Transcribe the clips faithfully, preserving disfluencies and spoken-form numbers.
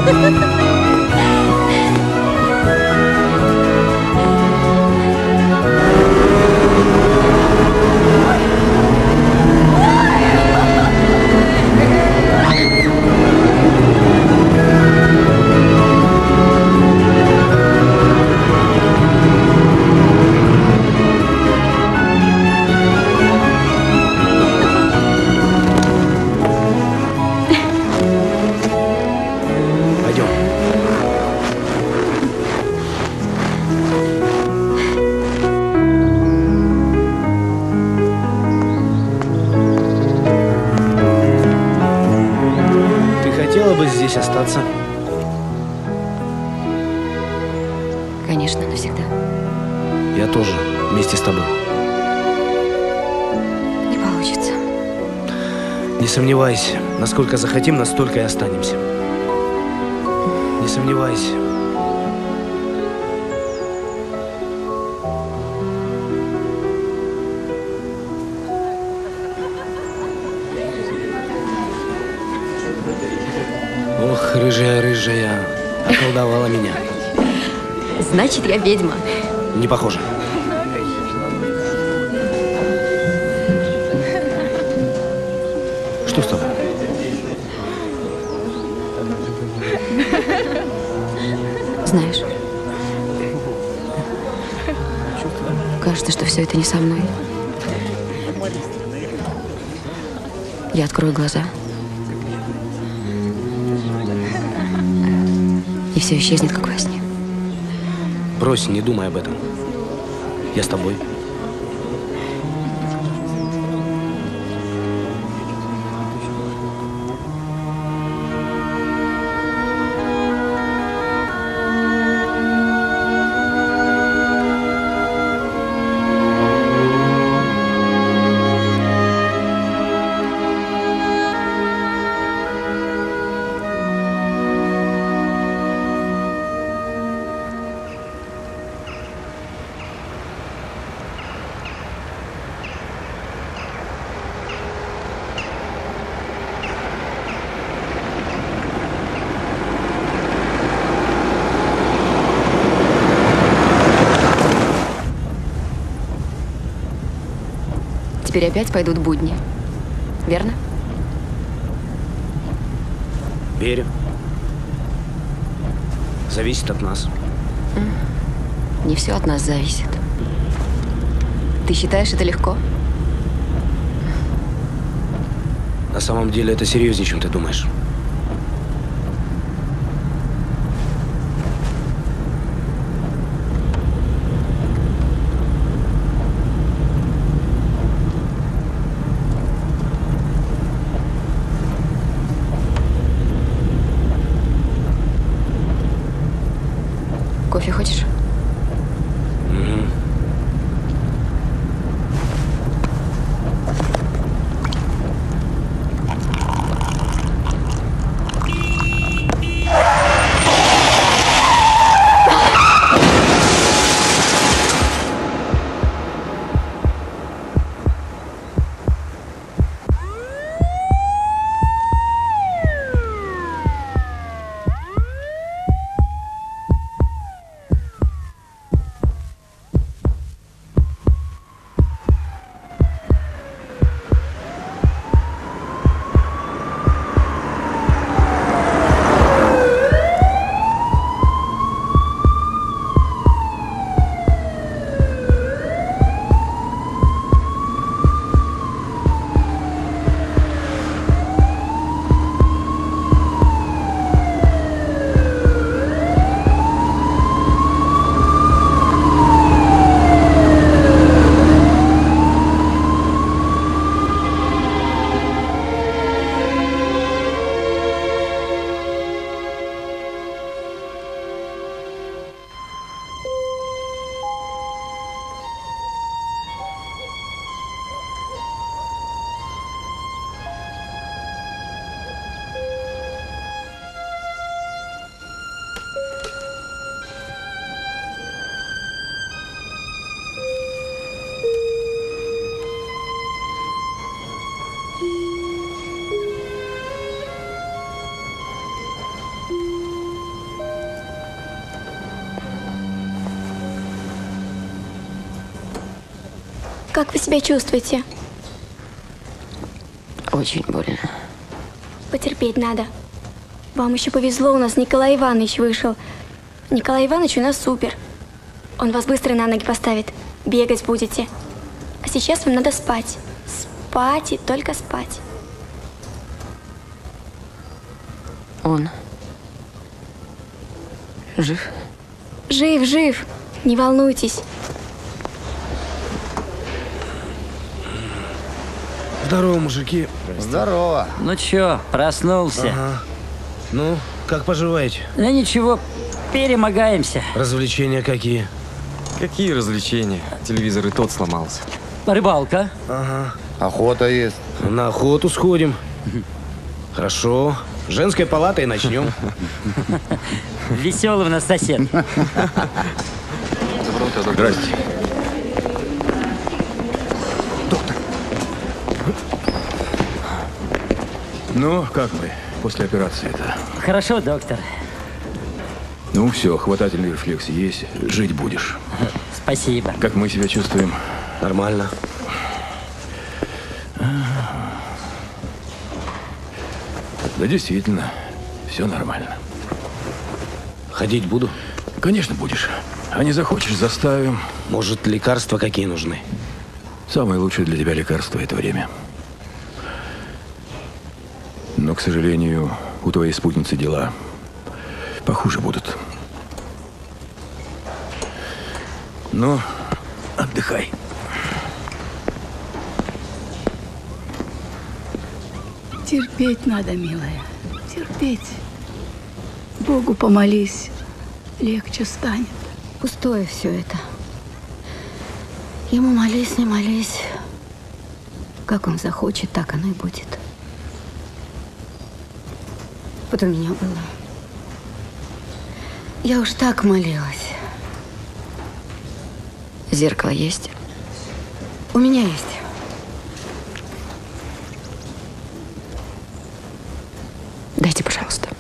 Остаться? Конечно, навсегда. Я тоже, вместе с тобой. Не получится. Не сомневайся, насколько захотим, настолько и останемся. Не сомневайся. Ох, рыжая-рыжая, околдовала меня. Значит, я ведьма. Не похоже. Что с тобой? Знаешь, кажется, что все это не со мной. Я открою глаза, и все исчезнет, как во сне. Брось, не думай об этом. Я с тобой. Теперь опять пойдут будни. Верно? Верю. Зависит от нас. Не все от нас зависит. Ты считаешь это легко? На самом деле это серьезнее, чем ты думаешь. Кофе хочешь? Угу. как вы себя чувствуете? Очень больно. Потерпеть надо. Вам еще повезло, у нас Николай Иванович вышел. Николай Иванович у нас супер. Он вас быстро на ноги поставит. Бегать будете. А сейчас вам надо спать. Спать и только спать. Он жив? Жив, жив. Не волнуйтесь. Здорово, мужики. Здорово. Ну чё, проснулся? Ага. Ну, как поживаете? Да ничего, перемогаемся. Развлечения какие? Какие развлечения? Телевизор и тот сломался. Рыбалка. Ага. Охота есть. На охоту сходим. Хорошо. Женской палатой начнем. Веселый у нас сосед. Здрасте. Ну, как мы после операции-то? Хорошо, доктор. Ну, все, хватательный рефлекс есть, жить будешь. Спасибо. Как мы себя чувствуем? Нормально. Да, действительно, все нормально. Ходить буду? Конечно, будешь. А не захочешь, заставим. Может, лекарства какие нужны? Самое лучшее для тебя лекарство – это время. Но, к сожалению, у твоей спутницы дела похуже будут. Ну, отдыхай. Терпеть надо, милая, терпеть. Богу помолись, легче станет. Пустое все это. Ему молись, не молись. Как он захочет, так оно и будет. Вот у меня было. Я уж так молилась. Зеркало есть? У меня есть. Дайте, пожалуйста.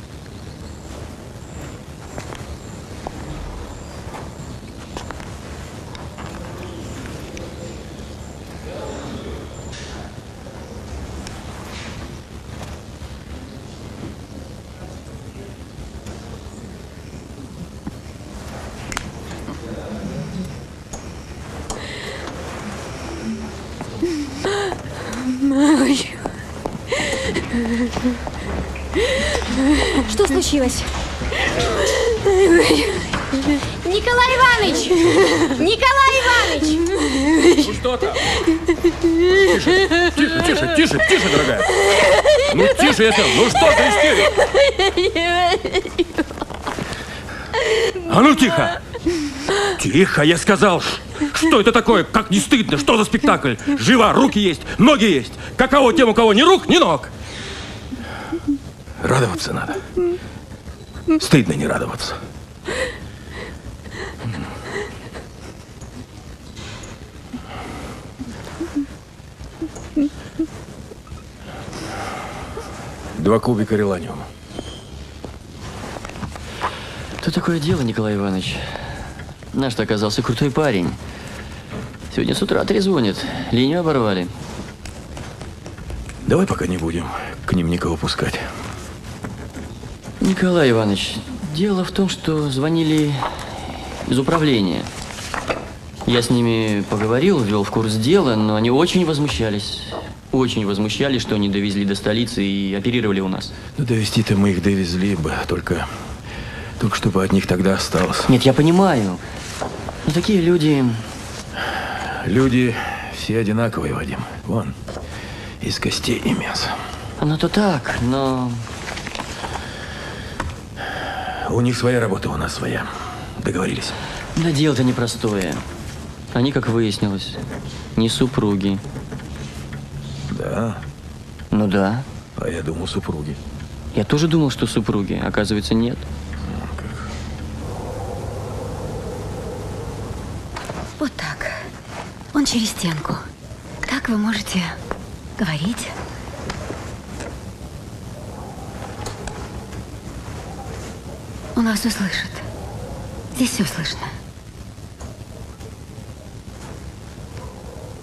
Что случилось? Николай Иванович! Николай Иванович! Ну что там? Тише, тише, тише, тише, тише, дорогая. Ну тише, я сказал. Ну что ты истеришь? А ну тихо! Тихо, я сказал. Что это такое? Как не стыдно? Что за спектакль? Живо, руки есть, ноги есть. Каково тем, у кого ни рук, ни ног? Радоваться надо. Стыдно не радоваться. Два кубика реланиума. Тут такое дело, Николай Иванович. Наш-то оказался крутой парень. Сегодня с утра трезвонит. Линию оборвали. Давай пока не будем к ним никого пускать. Николай Иванович, дело в том, что звонили из управления. Я с ними поговорил, ввел в курс дела, но они очень возмущались. Очень возмущались, что они довезли до столицы и оперировали у нас. Ну, довести-то мы их довезли бы, только... Только чтобы от них тогда осталось. Нет, я понимаю. Но такие люди... Люди все одинаковые, Вадим. Вон, из костей и мяса. Оно-то так, но... У них своя работа, у нас своя. Договорились. Да дело-то непростое. Они, как выяснилось, не супруги. Да? Ну да. А я думал, супруги. Я тоже думал, что супруги. Оказывается, нет. Вот так. Он через стенку. Так вы можете говорить. Он вас услышит. Здесь все слышно.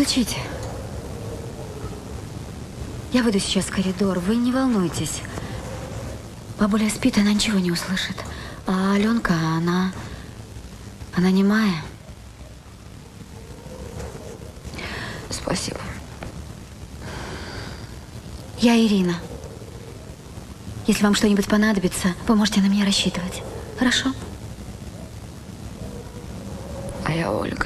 стучите. Я выйду сейчас в коридор, вы не волнуйтесь. Бабуля спит, она ничего не услышит. А Аленка, она... Она немая. Спасибо. Я Ирина. Если вам что-нибудь понадобится, вы можете на меня рассчитывать. Хорошо? А я Ольга.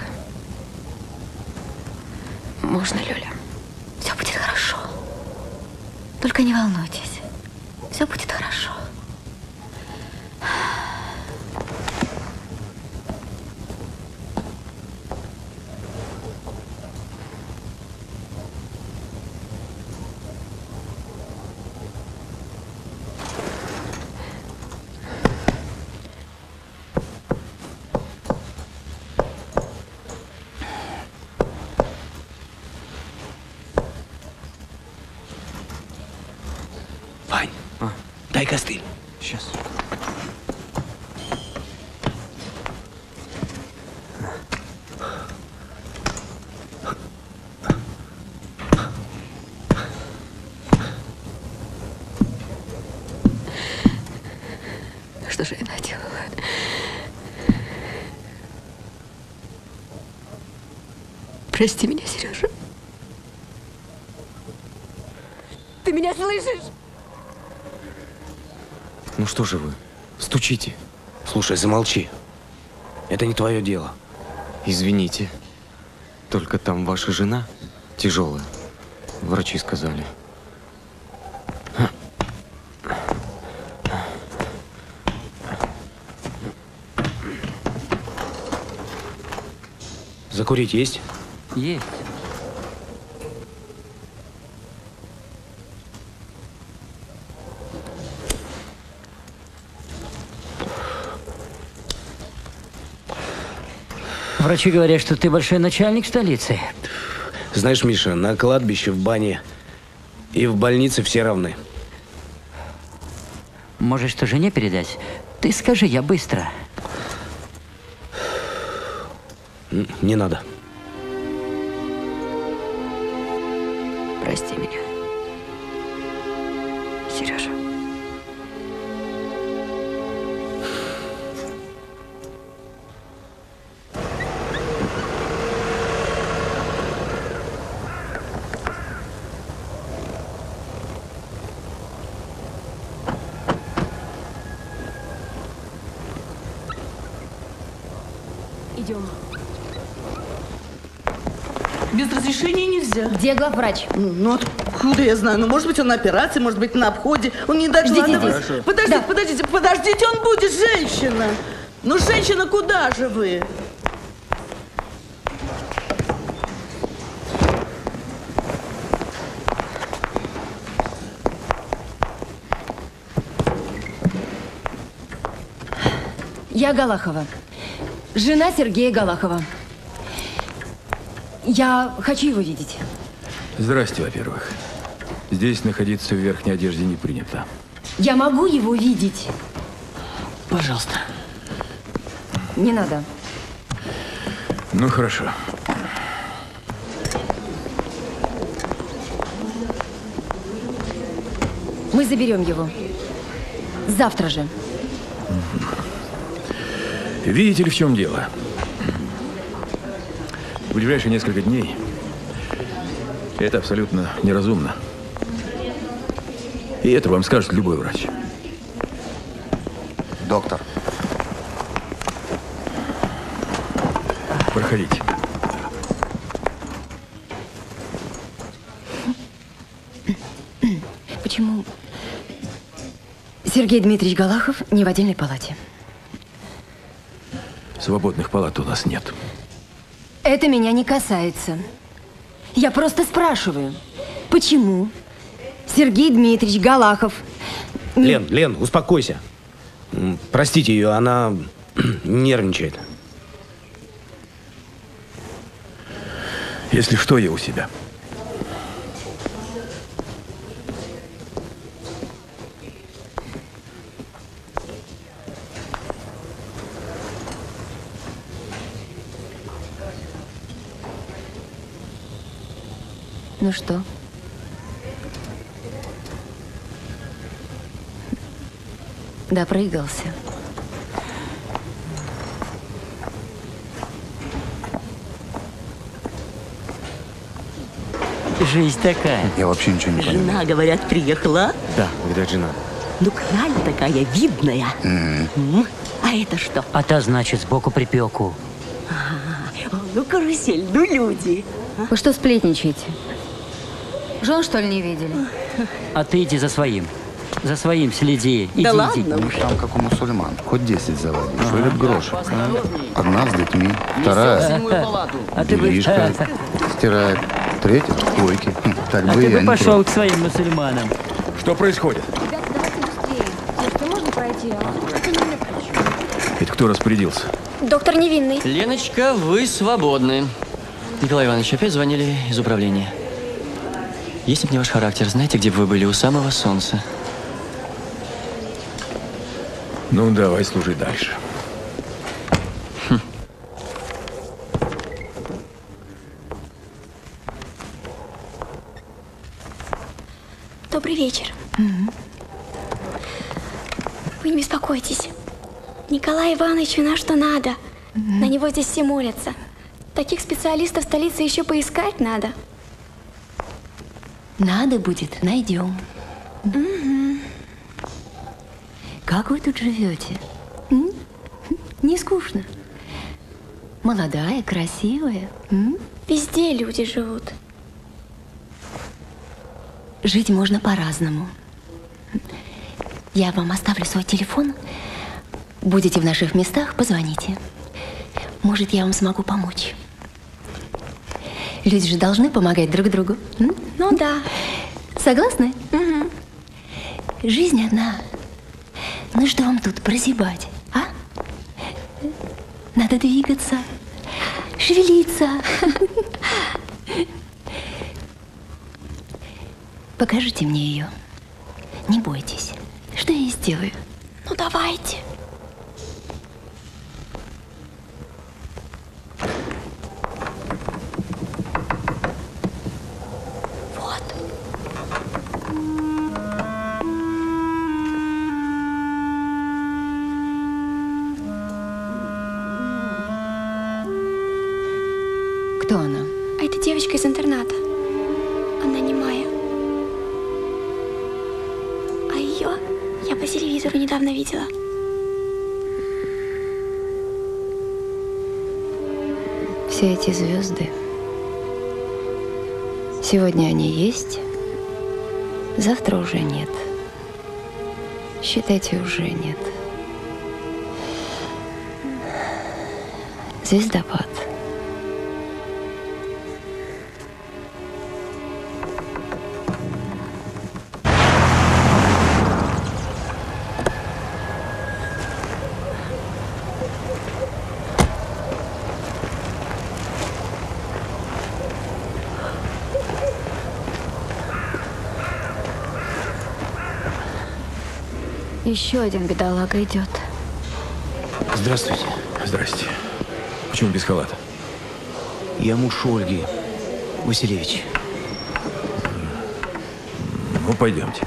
Можно, Лёля? Все будет хорошо. Только не волнуйтесь. Все будет хорошо. Вань, а? Дай костыль. Сейчас. Что же я наделала? Прости меня, Сережа. Ты меня слышишь? Ну что же вы? Стучите. Слушай, замолчи. Это не твое дело. Извините. Только там ваша жена тяжелая. Врачи сказали. Закурить есть? Есть. Врачи говорят, что ты большой начальник столицы. Знаешь, Миша, на кладбище, в бане и в больнице все равны. Можешь что жене передать? Ты скажи, я быстро. Н- Не надо. Прости меня, Сережа. Идем. Без разрешения нельзя. Где главврач? Ну, ну откуда я знаю? Ну, может быть, он на операции, может быть, на обходе. Он не докладывает. Ждите здесь. Подождите, Да. подождите, подождите, он будет, женщина. Ну, женщина, куда же вы? Я Галахова. Жена Сергея Галахова. Я хочу его видеть. Здрасте, во-первых. Здесь находиться в верхней одежде не принято. Я могу его видеть? Пожалуйста. Не надо. Ну, хорошо. Мы заберем его. Завтра же. Видите ли, в чем дело? В ближайшие несколько дней это абсолютно неразумно. И это вам скажет любой врач. Доктор. Проходите. Почему Сергей Дмитриевич Галахов не в отдельной палате? Свободных палат у нас нет. Это меня не касается. Я просто спрашиваю, почему Сергей Дмитриевич Галахов... не- Лен, Лен, успокойся. М, Простите ее, она нервничает. Если что, я у себя. Ну что? Допрыгался. Жизнь такая. Я вообще ничего не понимаю. Жена, говорят, приехала. Да, видать, жена. Ну, краль такая видная. М. М. А это что? А та, значит, сбоку припеку. А, ну, карусель, ну, люди. Вы что сплетничаете? Жен, что ли, не видели? А ты иди за своим. За своим следи. Иди, Да иди. ладно Ну, уж. там, как у мусульман. Хоть десять заводи. Шурят грош. Одна с детьми, вторая А ты бы... бельишко стирает, третья в койке. Хм, Так А бы ты я бы не пошел против. к своим мусульманам. Что происходит? Ребята, давайте быстрее. Слушайте, можно пройти? Это кто распорядился? Доктор Невинный. Леночка, вы свободны. Николай Иванович, опять звонили из управления. Если бы не ваш характер, знаете, где бы вы были у самого солнца? Ну, давай служи дальше. Добрый вечер. Вы не беспокойтесь. Николай Иванович у нас что надо. На него здесь все молятся. Таких специалистов в столице еще поискать надо. Надо будет, найдем. Как вы тут живете? М? Не скучно? Молодая, красивая. М? Везде люди живут. Жить можно по-разному. Я вам оставлю свой телефон. Будете в наших местах, позвоните. Может, я вам смогу помочь. Люди же должны помогать друг другу. М? Ну да. Согласны? Жизнь одна. Ну что вам тут прозябать, а? Надо двигаться, шевелиться. Покажите мне ее. Не бойтесь. Что я ей сделаю? Ну давайте. Вот. Кто она? А это девочка из интерната. Она немая. А ее я по телевизору недавно видела. Все эти звезды. Сегодня они есть, завтра уже нет. Считайте, уже нет. Звездопад. Еще один бедолага идет. Здравствуйте. Здрасте. Почему без халата? Я муж Ольги Василевич. Ну, пойдемте.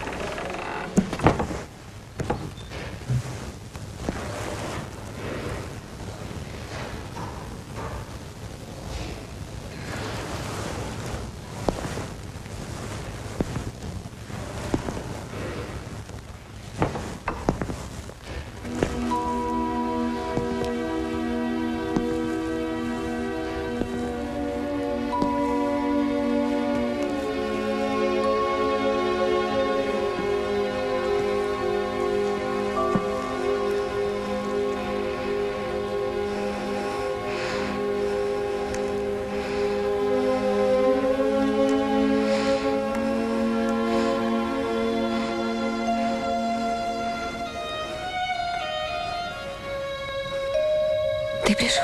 Ты пришел?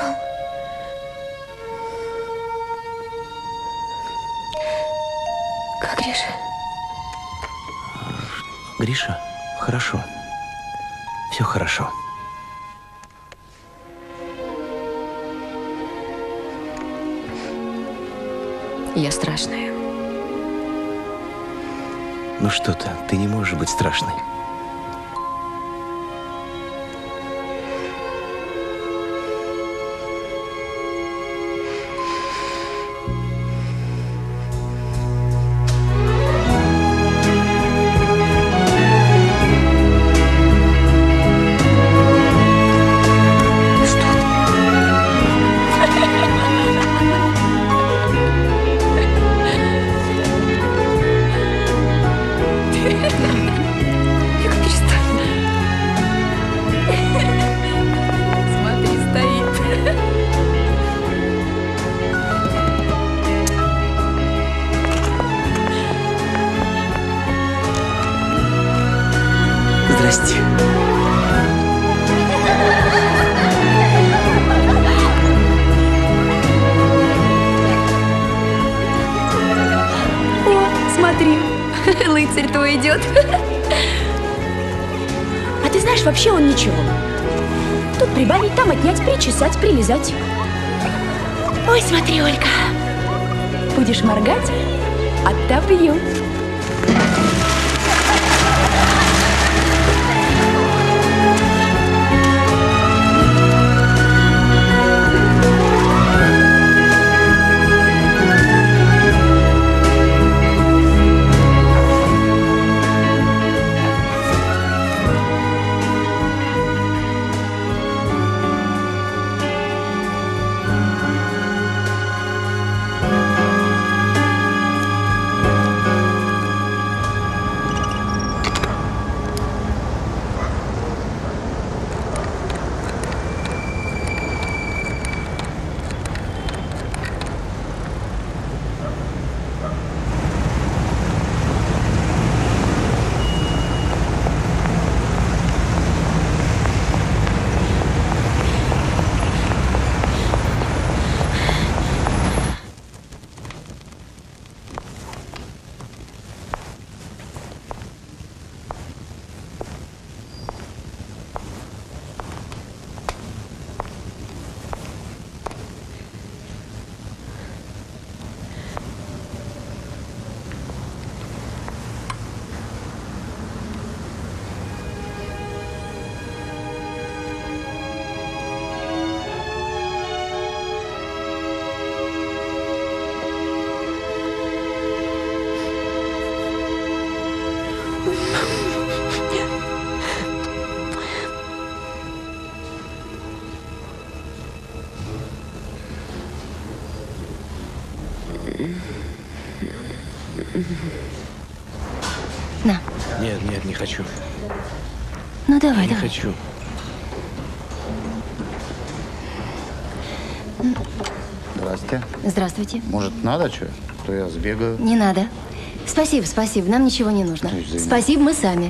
Как Гриша? Гриша, хорошо. Все хорошо. Я страшная. Ну что ты, ты не можешь быть страшной. Здрасте. О, смотри, лыцарь твой идет. А ты знаешь, вообще он ничего. Тут прибавить, там отнять, причесать, прилизать. Ой, смотри, Олька. Будешь моргать, отобью. На. Нет, нет, не хочу. Ну давай, Я не давай. хочу. Здрасте. Здравствуйте. Может, надо что? То я сбегаю. Не надо. Спасибо, спасибо. Нам ничего не нужно. Ну, извини. Спасибо, мы сами.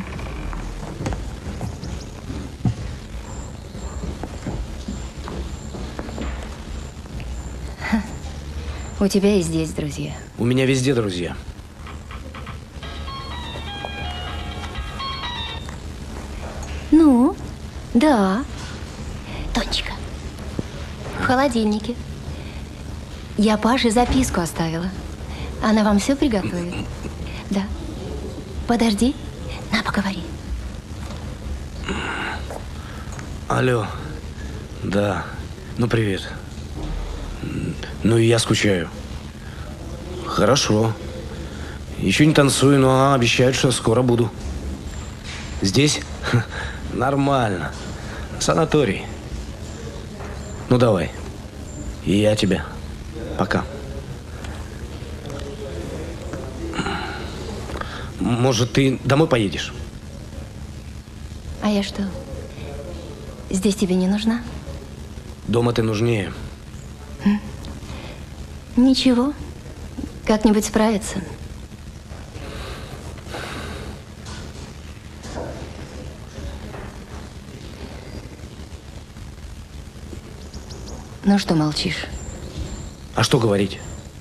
Ха. У тебя и здесь друзья. У меня везде друзья. Ну, да. Тонечка. В холодильнике. Я Паше записку оставила. Она вам все приготовит. Да. Подожди. На, поговори. Алло. Да. Ну, привет. Ну, и я скучаю. Хорошо. Еще не танцую, но обещают, что скоро буду. Здесь? Ха, нормально. Санаторий. Ну, давай. И я тебя. Пока. Может, ты домой поедешь? А я что? Здесь тебе не нужна? Дома ты нужнее. Ничего. Как-нибудь справиться. Ну что молчишь? А что говорить?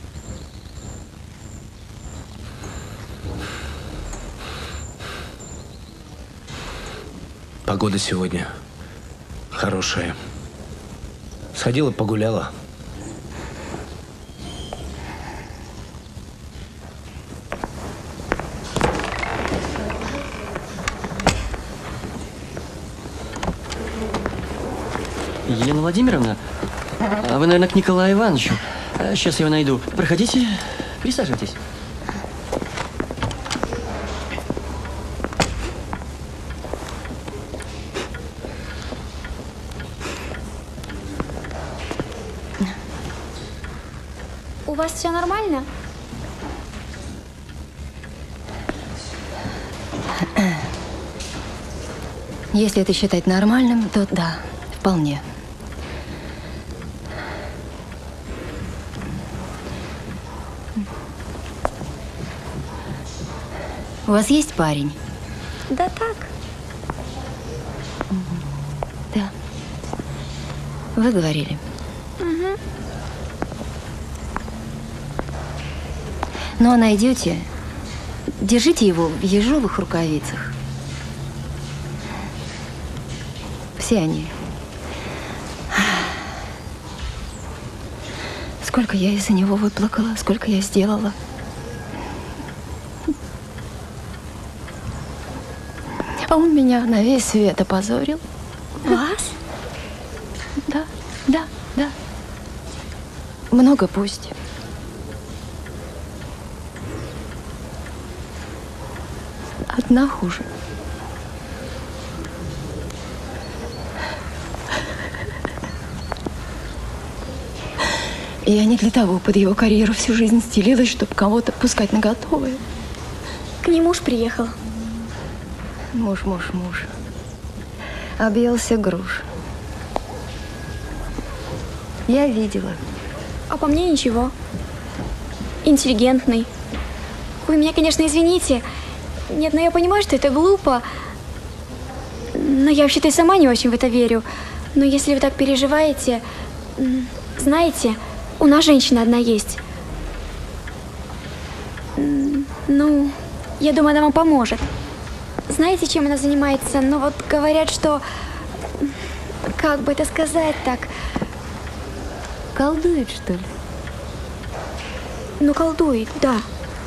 Погода сегодня хорошая. Сходила, погуляла. Елена Владимировна, а вы, наверное, к Николаю Ивановичу. Сейчас я его найду. Проходите, присаживайтесь. У вас все нормально? Если это считать нормальным, то да, вполне. У вас есть парень? Да так. Да. Вы говорили. Угу. Ну, а найдете, держите его в ежовых рукавицах. Все они. Сколько я из-за него выплакала, сколько я сделала. А он меня на весь свет опозорил. Вас? Да, да, да. Много пусть. Одна хуже. И я не для того под его карьеру всю жизнь стелилась, чтобы кого-то пускать на готовое. К нему муж приехал. Муж, муж, муж. Объелся груш. Я видела. А по мне ничего. Интеллигентный. Вы меня, конечно, извините. Нет, но я понимаю, что это глупо. Но я вообще-то и сама не очень в это верю. Но если вы так переживаете... Знаете, у нас женщина одна есть. Ну, я думаю, она вам поможет. Знаете, чем она занимается? Ну вот говорят, что... Как бы это сказать так? Колдует, что ли? Ну, колдует, да.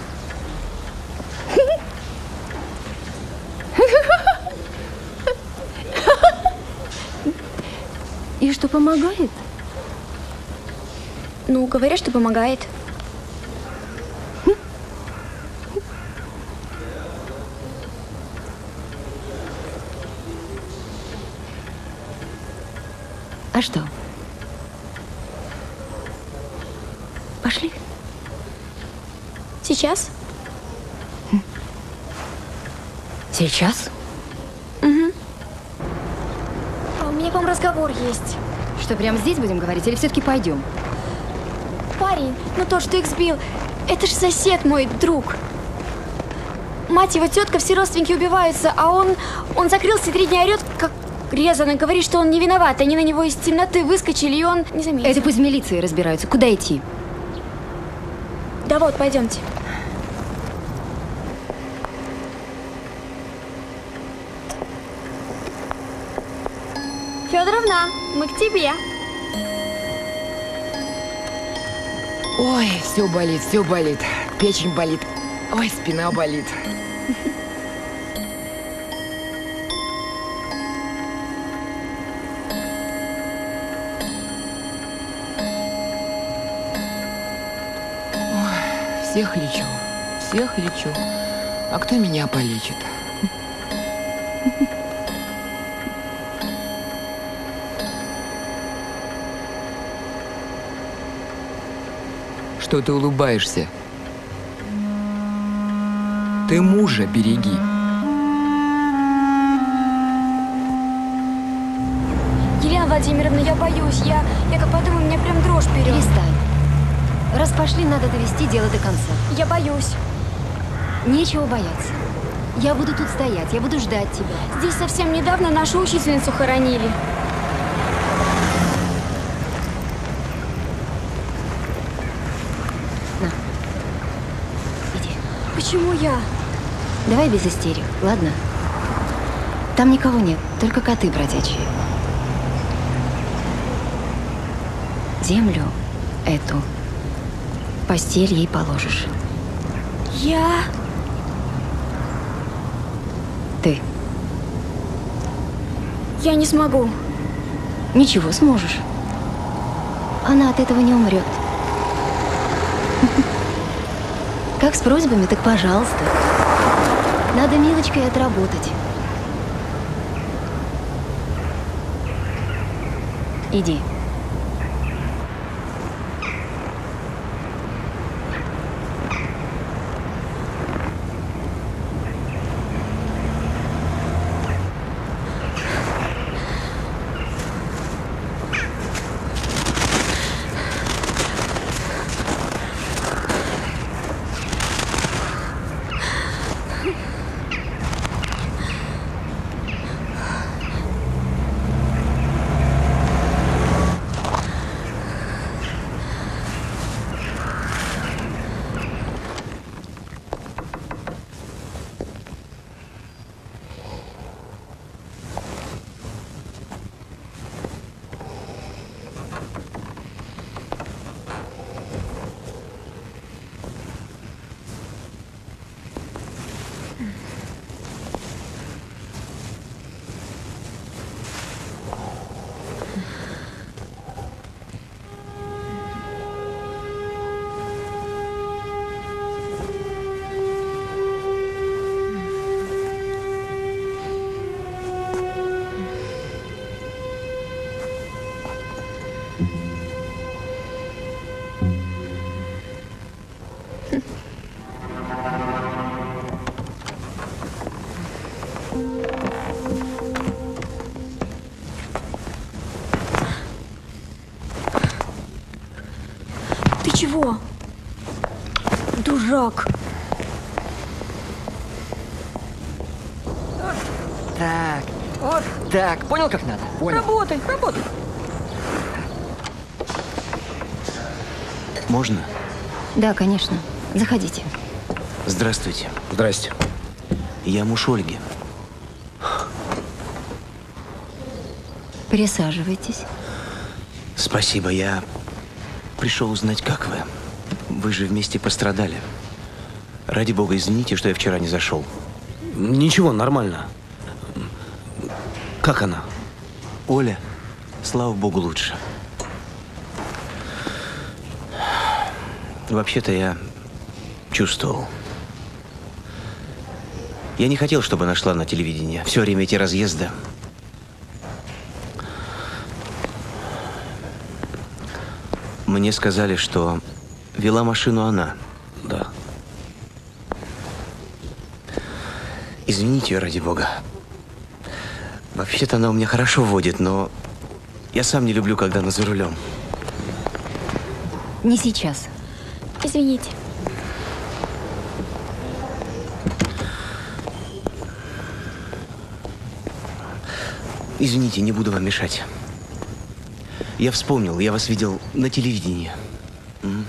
И что, помогает? Ну, говорят, что помогает. А что? Пошли. Сейчас? Сейчас? Угу. А у меня к вам разговор есть. Что, прямо здесь будем говорить или все-таки пойдем? Парень, ну тот, что их сбил, это же сосед мой, друг. Мать его, тетка, все родственники убиваются, а он, он закрылся и три дня орет, как резанный, говорит, что он не виноват. Они на него из темноты выскочили, и он не заметил. Это пусть в милиции разбираются. Куда идти? Да вот, пойдемте. Федоровна, мы к тебе. Ой, все болит, все болит. Печень болит. Ой, спина болит. Ой, всех лечу, всех лечу. А кто меня полечит? Что ты улыбаешься? Ты мужа береги. Елена Владимировна, я боюсь. Я, я как подумаю, меня прям дрожь берет. Перестань. Раз пошли, надо довести дело до конца. Я боюсь. Нечего бояться. Я буду тут стоять, я буду ждать тебя. Здесь совсем недавно нашу учительницу хоронили. Почему я? Давай без истерик, ладно? Там никого нет, только коты бродячие. Землю эту, постель ей положишь. Я? Ты. Я не смогу. Ничего, сможешь. Она от этого не умрет. Как с просьбами, так пожалуйста. Надо Милочкой отработать. Иди. Чего? Дурак. Так, вот так. Понял, как надо? Понял. Работай, работай. Можно? Да, конечно. Заходите. Здравствуйте. Здрасте. Я муж Ольги. Присаживайтесь. Спасибо. Я пришел узнать, как вы. Вы же вместе пострадали. Ради бога, извините, что я вчера не зашел. Ничего, нормально. Как она? Оля, слава богу, лучше. Вообще-то я чувствовал. Я не хотел, чтобы она шла на телевидение. Все время эти разъезды. Мне сказали, что вела машину она. Да. Извините ее, ради бога. Вообще-то она у меня хорошо водит, но я сам не люблю, когда она за рулем. Не сейчас. Извините. Извините, не буду вам мешать. Я вспомнил, я вас видел на телевидении. М?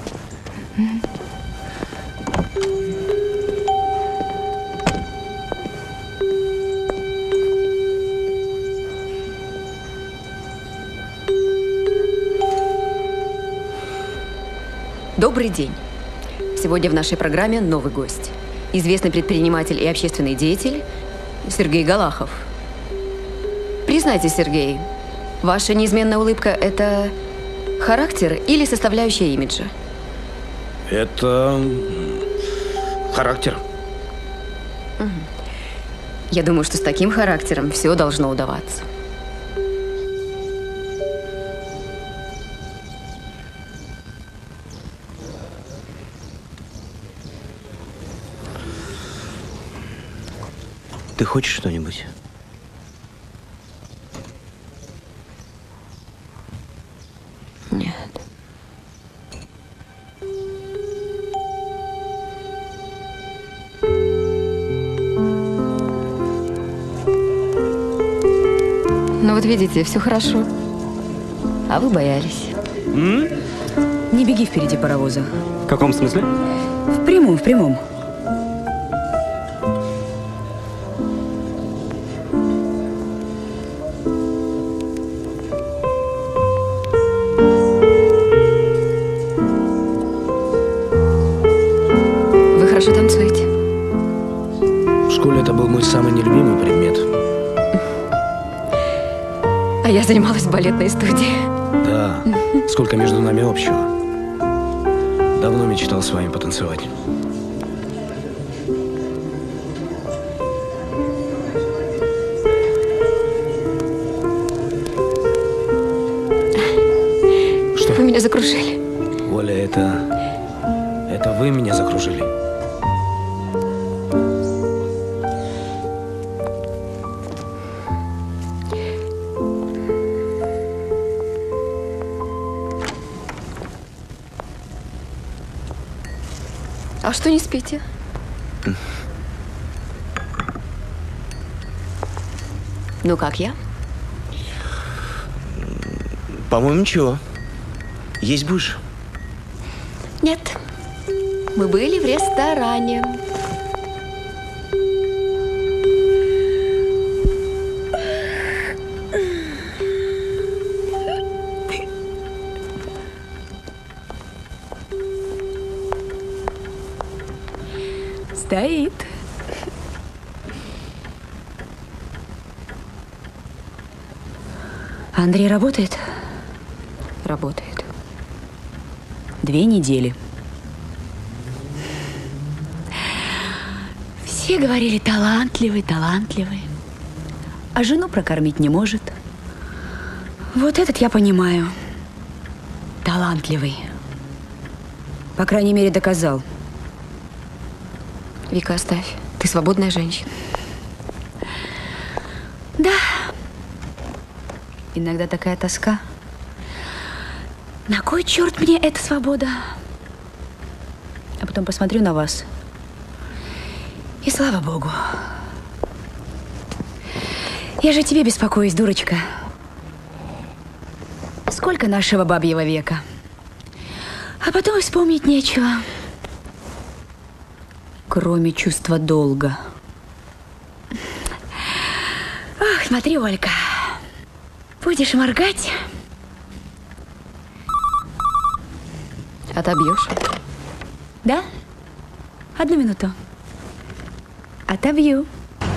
Добрый день. Сегодня в нашей программе новый гость. Известный предприниматель и общественный деятель Сергей Галахов. Признайтесь, Сергей, ваша неизменная улыбка – это характер или составляющая имиджа? Это характер. Угу. Я думаю, что с таким характером все должно удаваться. Ты хочешь что-нибудь? Нет. Ну вот видите, все хорошо. А вы боялись. М? Не беги впереди паровоза. В каком смысле? В прямом, в прямом. Вы хорошо танцуете. В школе это был мой самый нелюбимый предмет. А я занималась в балетной студии. Да. Сколько между нами общего. Давно мечтал с вами потанцевать. Что? Вы меня закружили. Оля, это... Это вы меня закружили. А что не спите? Ну как я? По-моему, ничего. Есть будешь? Нет. Мы были в ресторане. Стоит. Андрей работает? Работает. Две недели. Все говорили, талантливый, талантливый. А жену прокормить не может. Вот этот я понимаю. Талантливый. По крайней мере, доказал. Вика, оставь. Ты свободная женщина. Да. Иногда такая тоска. На кой черт мне эта свобода? А потом посмотрю на вас. И слава богу. Я же тебе беспокоюсь, дурочка. Сколько нашего бабьего века. А потом и вспомнить нечего. Кроме чувства долга. Ах, смотри, Олька. Будешь моргать? Отобьешь? Да? Одну минуту. Отобью.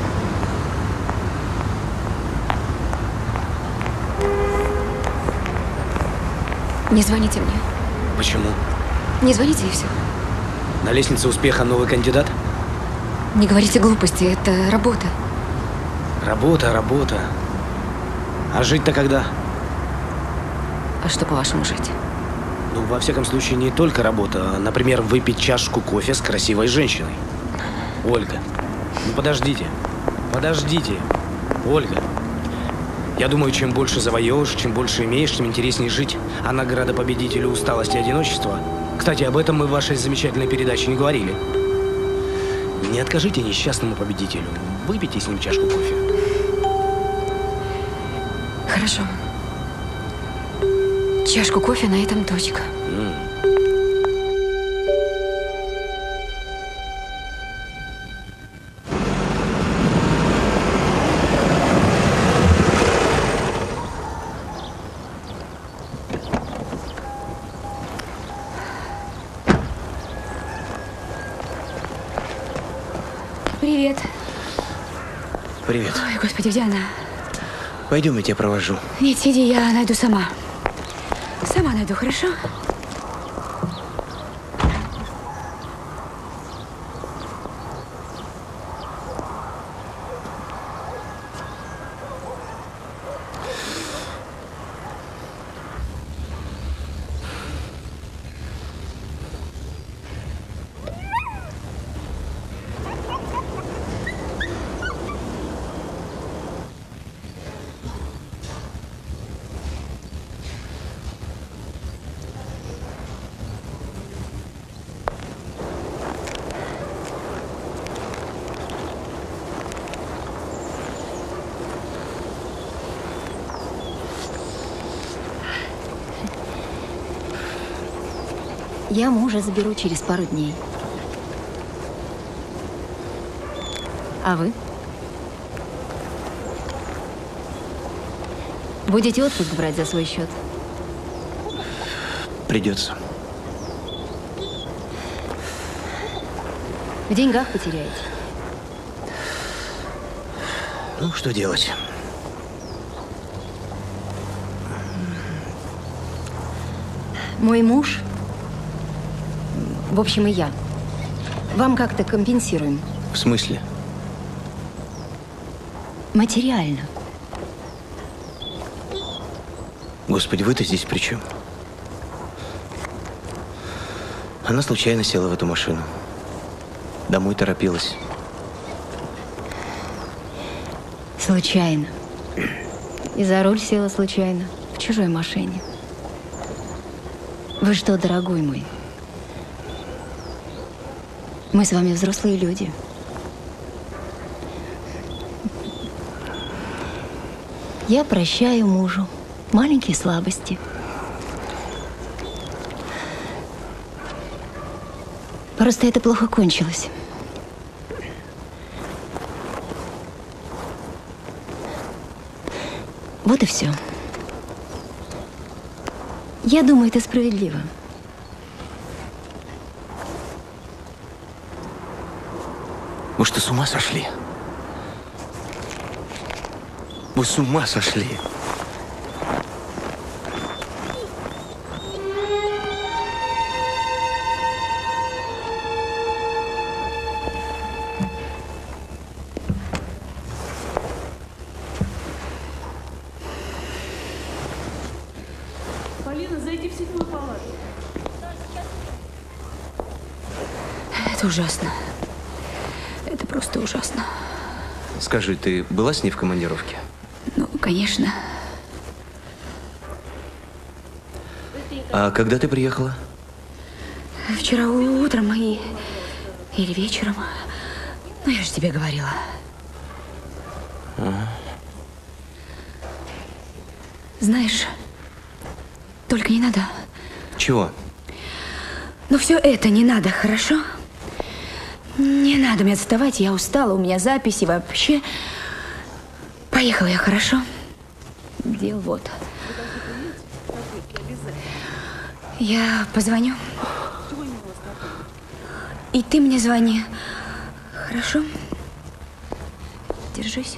Не звоните мне. Почему? Не звоните и все. На лестнице успеха новый кандидат? Не говорите глупости, это работа. Работа, работа. А жить-то когда? А что, по-вашему, жить? Ну, во всяком случае, не только работа. Например, выпить чашку кофе с красивой женщиной. Ольга, ну подождите. Подождите. Ольга. Я думаю, чем больше завоевываешь, чем больше имеешь, тем интереснее жить. А награда победителю усталости и одиночества. Кстати, об этом мы в вашей замечательной передаче не говорили. Не откажите несчастному победителю. Выпейте с ним чашку кофе. Хорошо. Чашку кофе, на этом точка. М. Привет. Привет. Ой, господи, где она? Пойдем, я тебя провожу. Нет, сиди, я найду сама. Сама найду, хорошо? Я мужа заберу через пару дней. А вы? Будете отпуск брать за свой счет? Придется. В деньгах потеряете. Ну, что делать? Мой муж, в общем, и я, вам как-то компенсируем. В смысле? Материально. Господи, вы-то здесь при чем? Она случайно села в эту машину. Домой торопилась. Случайно. И за руль села случайно. В чужой машине. Вы что, дорогой мой? Мы с вами взрослые люди. Я прощаю мужу маленькие слабости. Просто это плохо кончилось. Вот и все. Я думаю, это справедливо. Вы что, с ума сошли? Вы с ума сошли? Полина, зайди в седьмую палату. Это ужасно. Это просто ужасно. Скажи, ты была с ней в командировке? Ну, конечно. А когда ты приехала? Вчера утром и... или вечером. Ну, я же тебе говорила. Ага. Знаешь, только не надо. Чего? Ну, все это не надо, хорошо? Не надо мне отставать, я устала, у меня записи вообще. Поехала я, хорошо? Дел вот. Я позвоню. И ты мне звони. Хорошо? Держись.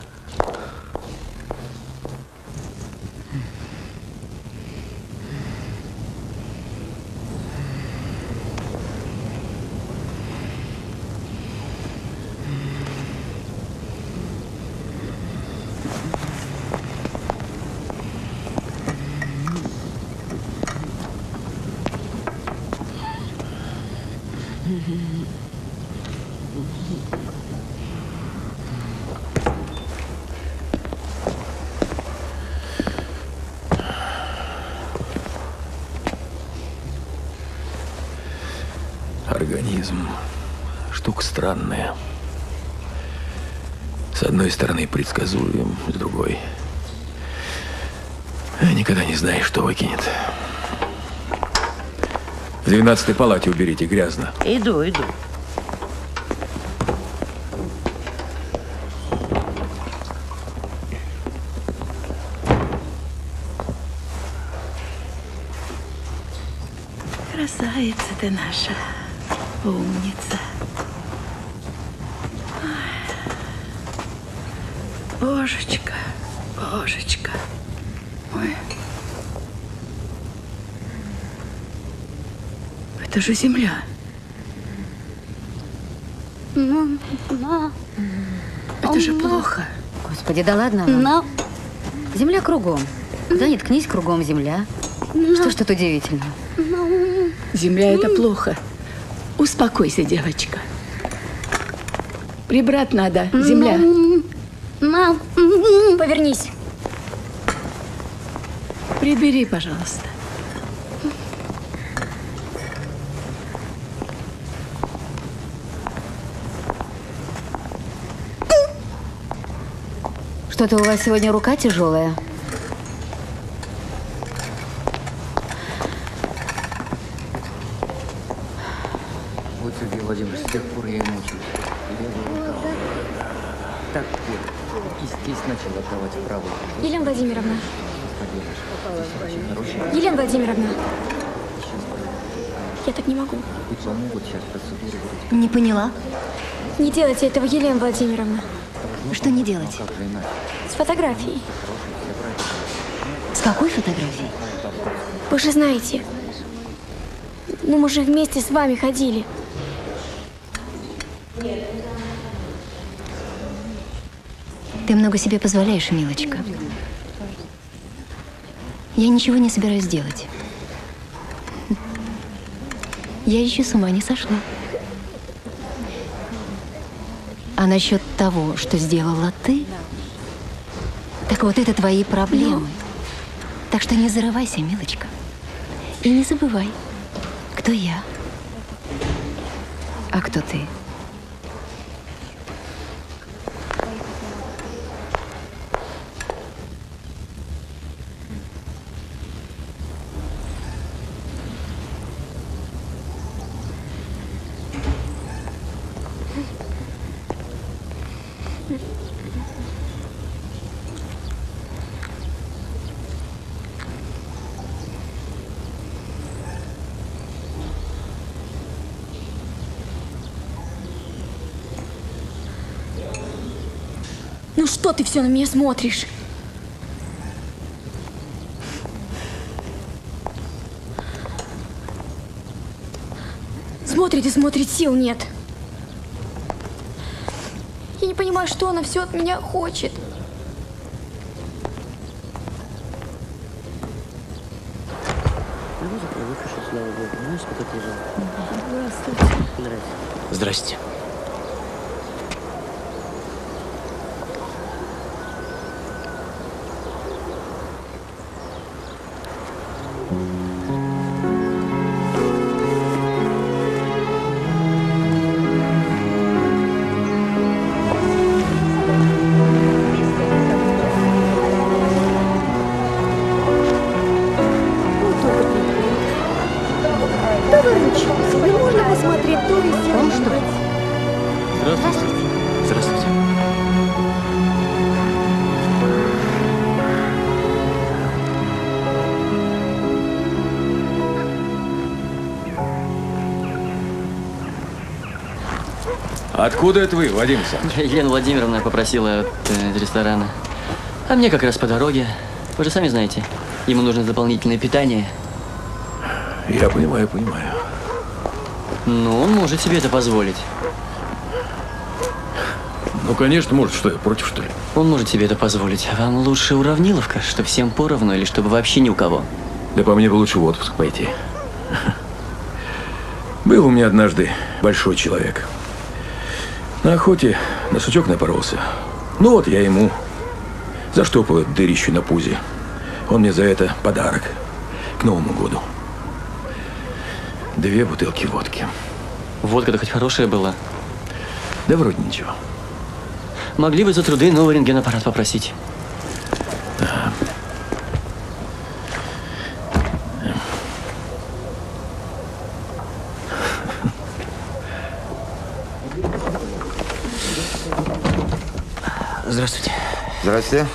Организм – штука странная. С одной стороны предсказуем, с другой – никогда не знаешь, что выкинет. В двенадцатой палате уберите, грязно. Иду, иду. Красавица ты наша, умница. Божечка, божечка. Ой. Это же земля. Это же плохо. Господи, да ладно вам? Но... Земля кругом. Куда ни ткнись, кругом земля. Что ж тут удивительного? Земля – это плохо. Успокойся, девочка. Прибрать надо. Земля. Мам, повернись. Прибери, пожалуйста. Что-то у вас сегодня рука тяжелая. Вот, Сергей Владимирович, с тех пор я и мучаюсь. Так, и здесь начал отдавать правую. Елена Владимировна. Елена Владимировна. Я так не могу. И помогут сейчас процедуры. Не поняла. Не делайте этого, Елена Владимировна. Что не делать? С фотографией. С какой фотографией? Вы же знаете, Ну, мы же вместе с вами ходили. Ты много себе позволяешь, милочка. Я ничего не собираюсь делать. Я еще с ума не сошла. А насчет того, что сделала ты, так вот это твои проблемы. Так что не зарывайся, милочка. И не забывай, кто я, а кто ты. Ну что ты все на меня смотришь? Смотрит и смотрит, сил нет. Я не понимаю, что она все от меня хочет. Здрасте. Откуда это вы, Вадим? Елена Владимировна попросила от э, ресторана. А мне как раз по дороге. Вы же сами знаете, ему нужно дополнительное питание. Я понимаю, понимаю. Ну, он может себе это позволить. Ну, конечно, может. Что, я против, что ли? Он может себе это позволить. Вам лучше уравниловка, чтобы всем поровну, или чтобы вообще ни у кого? Да по мне бы лучше в отпуск пойти. Был у меня однажды большой человек. На охоте на сучок напоролся. Ну вот я ему заштопал эту дырищу на пузе. Он мне за это подарок к Новому году. Две бутылки водки. Водка-то хоть хорошая была? Да вроде ничего. Могли бы за труды новый рентгенаппарат попросить. Ага. Здравствуйте. Здравствуйте.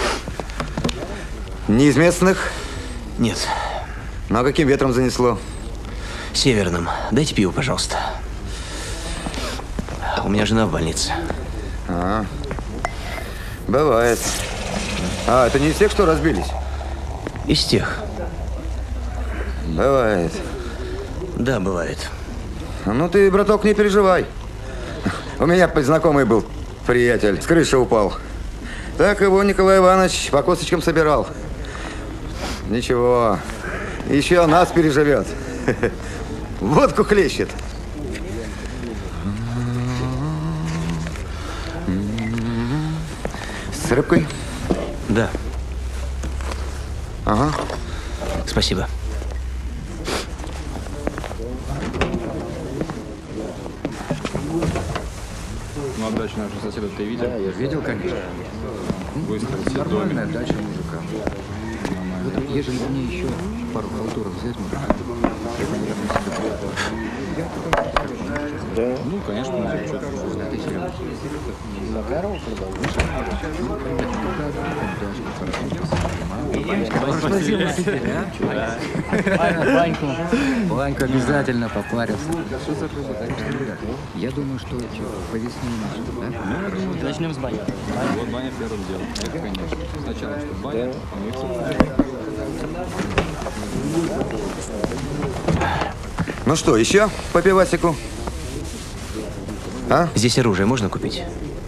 Не из местных? Нет. Ну а каким ветром занесло? Северным. Дайте пиво, пожалуйста. У меня жена в больнице. А, бывает. А, это не из тех, что разбились? Из тех. Бывает. Да, бывает. Ну ты, браток, не переживай. У меня знакомый был приятель, с крыши упал. Так его Николай Иванович по косточкам собирал. Ничего, еще нас переживет. Водку хлещет. С рыбкой? Да. Ага. Спасибо. Ну, а дачу нашего соседа ты видел? Да, я видел, конечно. Выстроил себе Нормальная домик. дача мужика. Вот, ежели мне еще пару халтуров взять, можно. Да. Ну, конечно, мы что-то. Баньку. Баньку обязательно попарился. Что за рыба? Я думаю, что по весне начнем, да? Начнем с бани. Вот баня первым делом. Это, конечно. Сначала, что баня, а мы все. Ну что, еще по пивасику? А? Здесь оружие можно купить?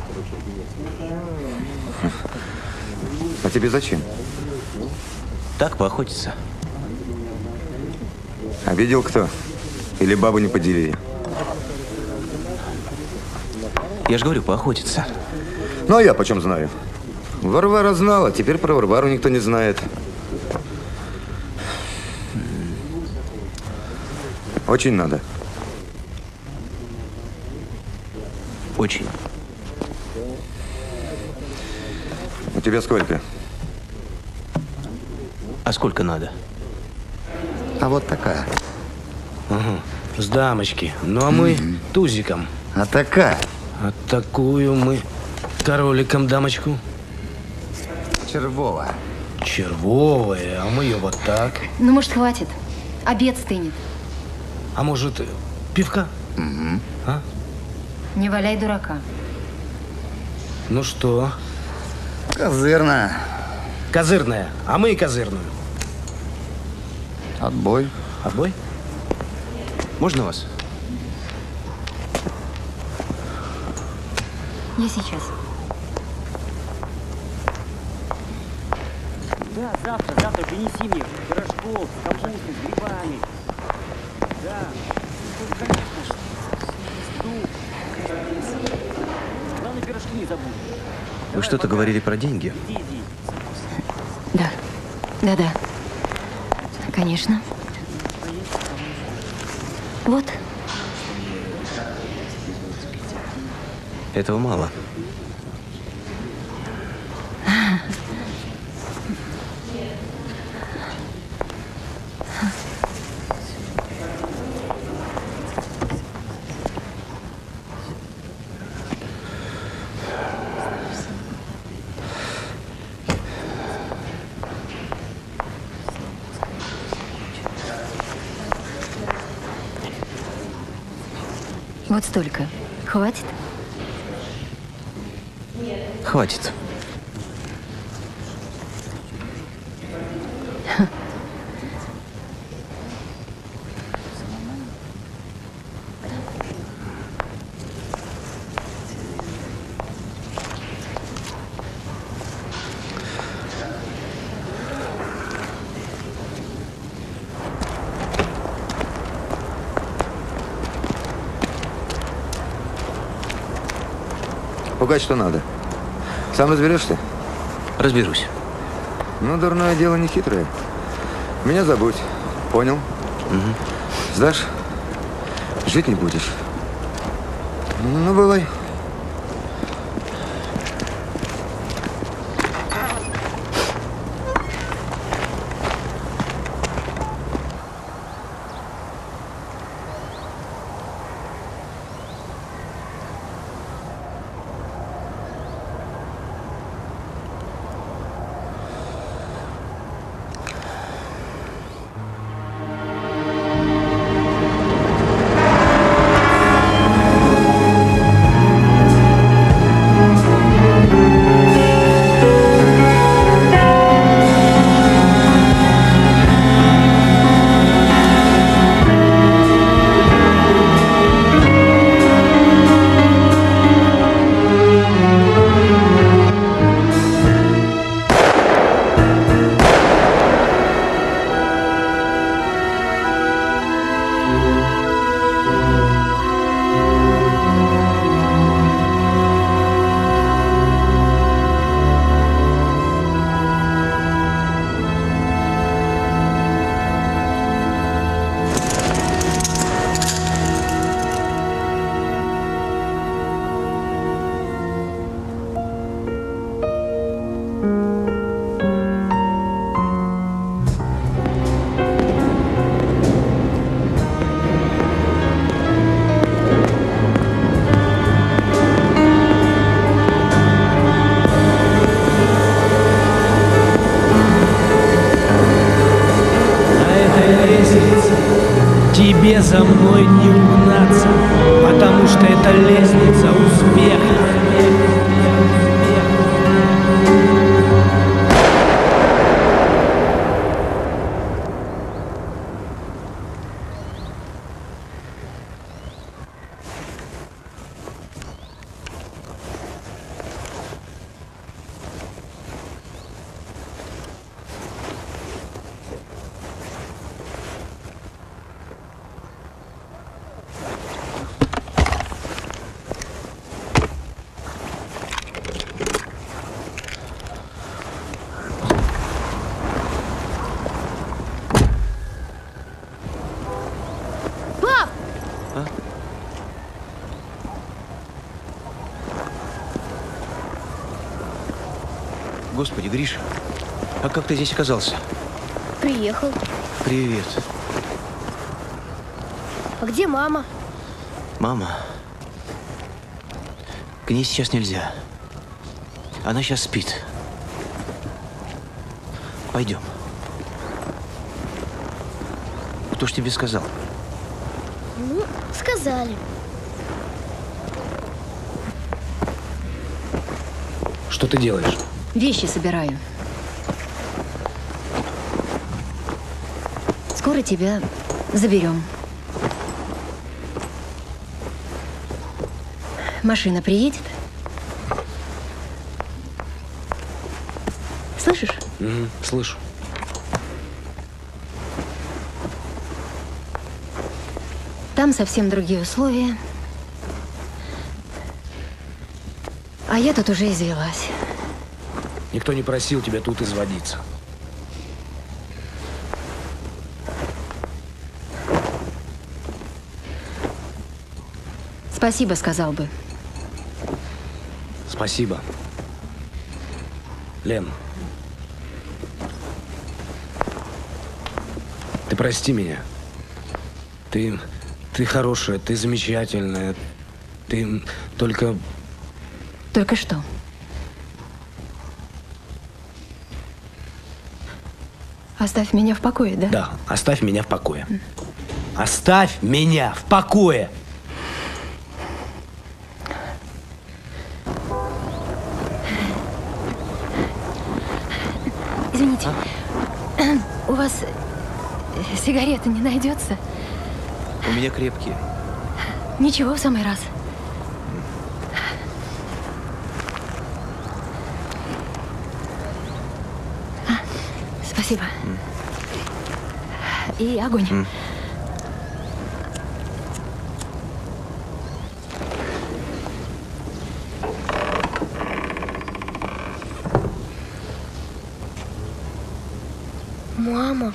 А тебе зачем? Так, поохотиться. А видел кто? Или бабу не поделили? Я же говорю, поохотиться. Ну, а я почем знаю? Варвара знала, теперь про Варвару никто не знает. Очень надо. Очень. У тебя сколько? А сколько надо? А вот такая. Ага. С дамочки. Ну, а мы Мгм. тузиком. А такая? А такую мы короликом дамочку. Червовая. Червовая, а мы ее вот так. Ну, может, хватит? Обед стынет. А может, пивка? Угу. А? Не валяй дурака. Ну что? Козырная. Козырная. А мы и козырную. Отбой. Отбой? Можно вас? Я сейчас. Да, завтра, завтра принеси мне пирожков с капустой, с грибами. Да. Ну, конечно же. Жду. Главное, пирожки не забудь. Вы что-то говорили про деньги? Иди, иди. Да. Да-да. Конечно. Вот. Этого мало. Вот столько. Хватит? Хватит. Пугать что надо. Сам разберешься? Разберусь. Ну, дурное дело не хитрое. Меня забудь. Понял? Угу. Сдашь? Жить не будешь. Ну, бывай. Тебе за мной не угнаться, потому что это лестница успеха. Господи, Гриша, а как ты здесь оказался? Приехал. Привет. А где мама? Мама. К ней сейчас нельзя. Она сейчас спит. Пойдем. Кто ж тебе сказал? Ну, сказали. Что ты делаешь? Вещи собираю. Скоро тебя заберем. Машина приедет. Слышишь? Угу, слышу. Там совсем другие условия. А я тут уже извелась. Никто не просил тебя тут изводиться. Спасибо, сказал бы. Спасибо. Лен. Ты прости меня. Ты... Ты хорошая, ты замечательная. Ты только... Только что? Оставь меня в покое, да? Да, оставь меня в покое. Оставь меня в покое! Извините, у вас сигареты не найдется? У меня крепкие. Ничего, в самый раз. А, спасибо. Mm. И огонь. Mm. Мама.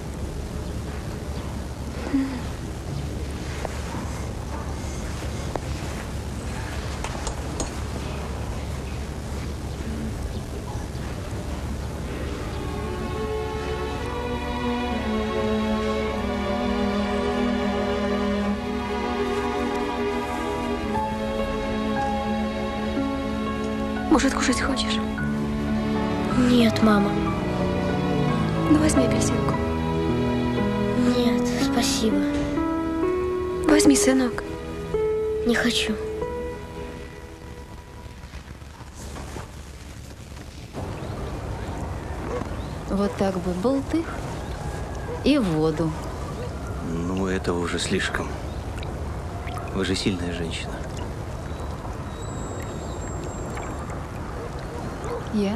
Может, кушать хочешь? Нет, мама. Ну, возьми апельсинку. Нет, спасибо. Возьми, сынок. Не хочу. Вот так бы болты и в воду. Ну, это уже слишком. Вы же сильная женщина. Я?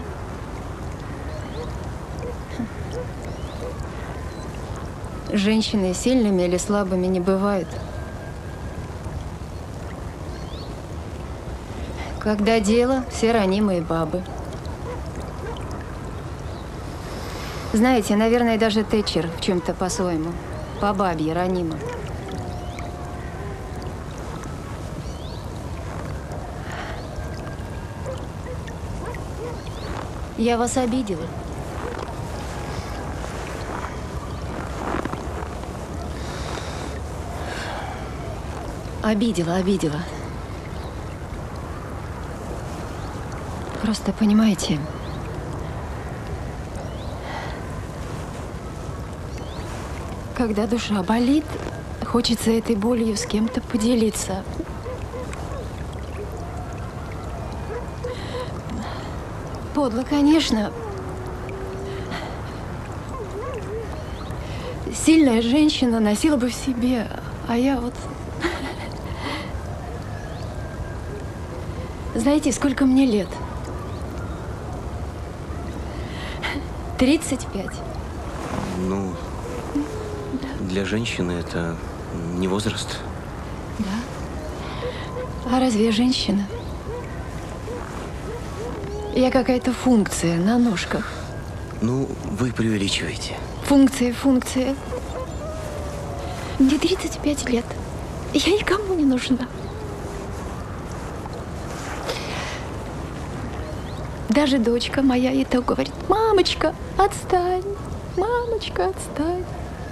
Женщины сильными или слабыми не бывают. Когда дело, все ранимые бабы. Знаете, наверное, даже Тэтчер в чем-то по-своему. По бабье ранима. Я вас обидела. Обидела, обидела. Просто понимаете, когда душа болит, хочется этой болью с кем-то поделиться. Подло, конечно. Сильная женщина носила бы в себе, а я вот... Знаете, сколько мне лет? тридцать пять. Ну, для женщины это не возраст. Да? А разве я женщина? Я какая-то функция на ножках. Ну, вы преувеличиваете. Функция, функция. Мне тридцать пять лет. Я никому не нужна. Даже дочка моя и то говорит: мамочка, отстань, мамочка, отстань.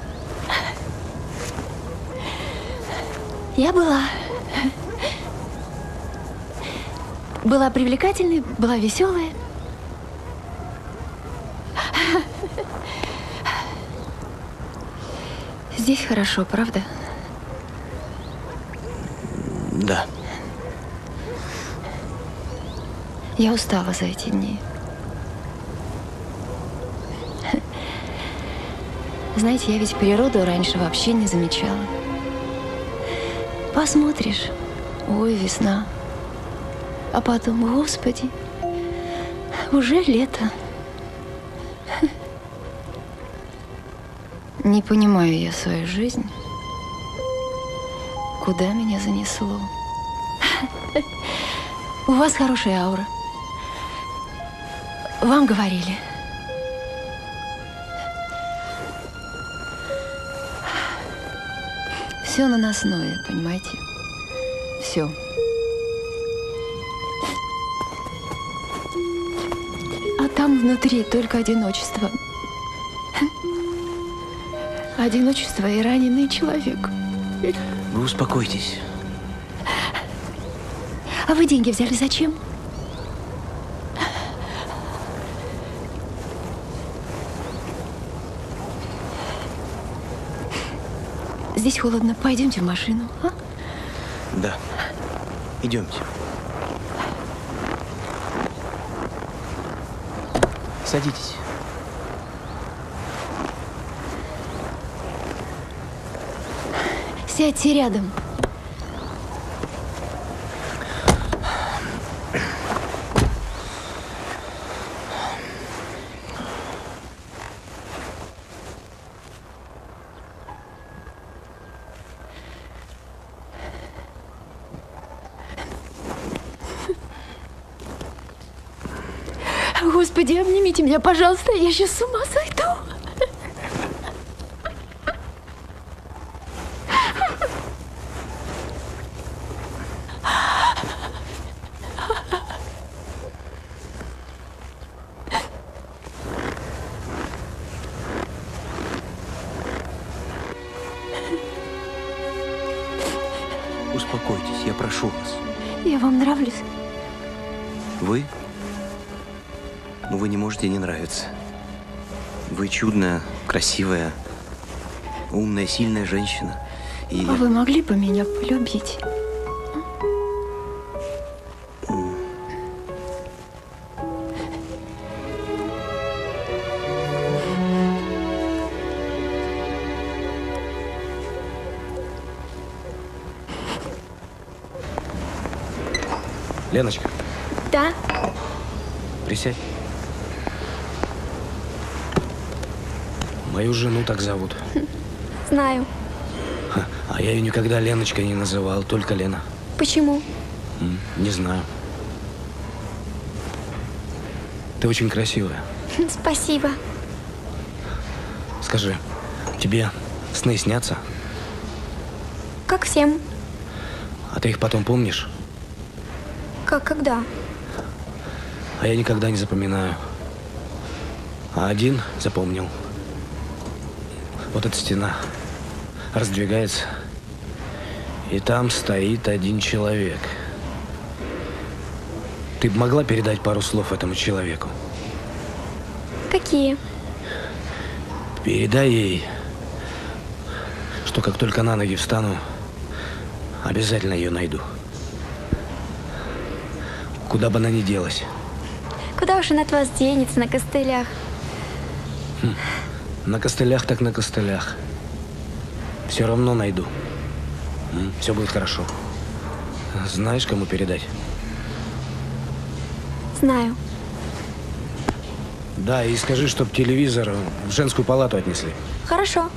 Я была... Была привлекательной, была веселая. Здесь хорошо, правда? Да. Я устала за эти дни. Знаете, я ведь природу раньше вообще не замечала. Посмотришь, ой, весна. А потом, господи, уже лето. Не понимаю я свою жизнь. Куда меня занесло? У вас хорошая аура. Вам говорили. Все наносное, понимаете? Все. А там внутри только одиночество. Одиночество и раненый человек. Вы успокойтесь. А вы деньги взяли зачем? Здесь холодно. Пойдемте в машину, а? Да. Идемте. Садитесь. Сядьте рядом. Господи, обнимите меня, пожалуйста, я сейчас с ума сойду. Успокойтесь, я прошу вас. Я вам нравлюсь? Вы? Ну, вы не можете не нравиться. Вы чудная, красивая, умная, сильная женщина. И... А вы могли бы меня полюбить? Леночка. Да? Присядь. Мою жену так зовут. Знаю. Ха, а я ее никогда Леночкой не называл, только Лена. Почему? М, не знаю. Ты очень красивая. Спасибо. Скажи, тебе сны снятся? Как всем. А ты их потом помнишь? Как когда? А я никогда не запоминаю. А один запомнил. Вот эта стена раздвигается, и там стоит один человек. Ты бы могла передать пару слов этому человеку? Какие? Передай ей, что как только на ноги встану, обязательно ее найду. Куда бы она ни делась. Куда уж она от вас денется на костылях? Хм. На костылях так на костылях. Все равно найду. М, все будет хорошо. Знаешь, кому передать? Знаю. Да, и скажи, чтоб телевизор в женскую палату отнесли. Хорошо.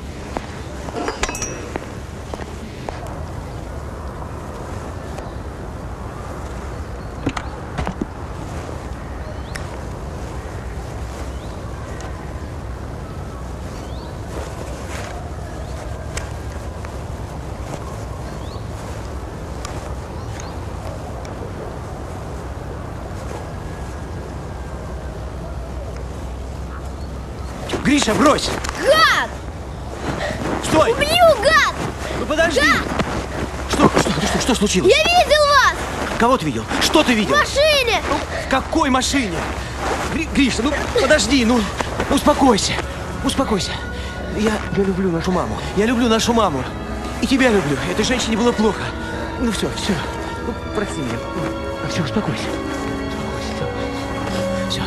Гриша, брось! Гад! Стой! Убью, гад! Ну подожди! Гад! Что, что, что, что случилось? Я видел вас! Кого ты видел? Что ты видел? В машине! Ну, в какой машине? Гри Гриша, ну подожди, ну успокойся. Успокойся. Я, я люблю нашу маму. Я люблю нашу маму. И тебя люблю. Этой женщине было плохо. Ну все, все. Ну, прости меня. Все, успокойся. Успокойся. Все.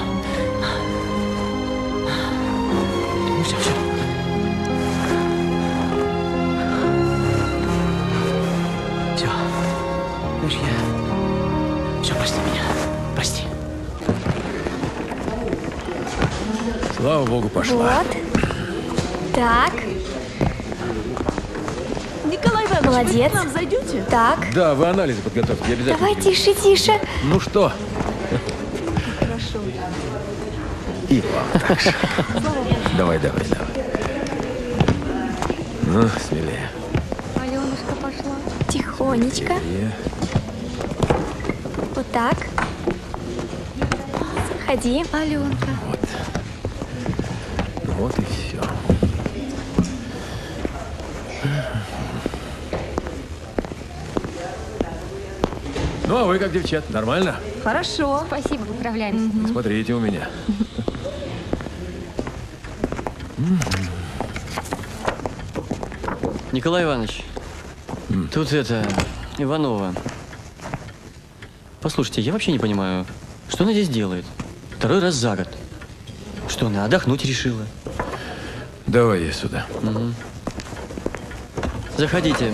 Ну все, все. Все. Знаешь, я... Все, прости меня. Прости. Слава богу, пошла. Вот. Так. Николай Иванович, молодец. вы к нам зайдете? Так. Да, вы анализы подготовьте, я обязательно. Давай тише, тише. Ну что? Хорошо. И вам так же. Давай, давай, давай. Ну, смелее. Аленушка пошла. Тихонечко. Смелее. Вот так. Заходи, Аленка. Вот. Ну вот и все. Ну, а вы как, девчат, нормально? Хорошо. Спасибо, поправляемся. Угу. Смотрите у меня. Николай Иванович, mm. тут это, Иванова. Послушайте, я вообще не понимаю, что она здесь делает? Второй раз за год. Что, она отдохнуть решила? Давай я сюда. Угу. Заходите.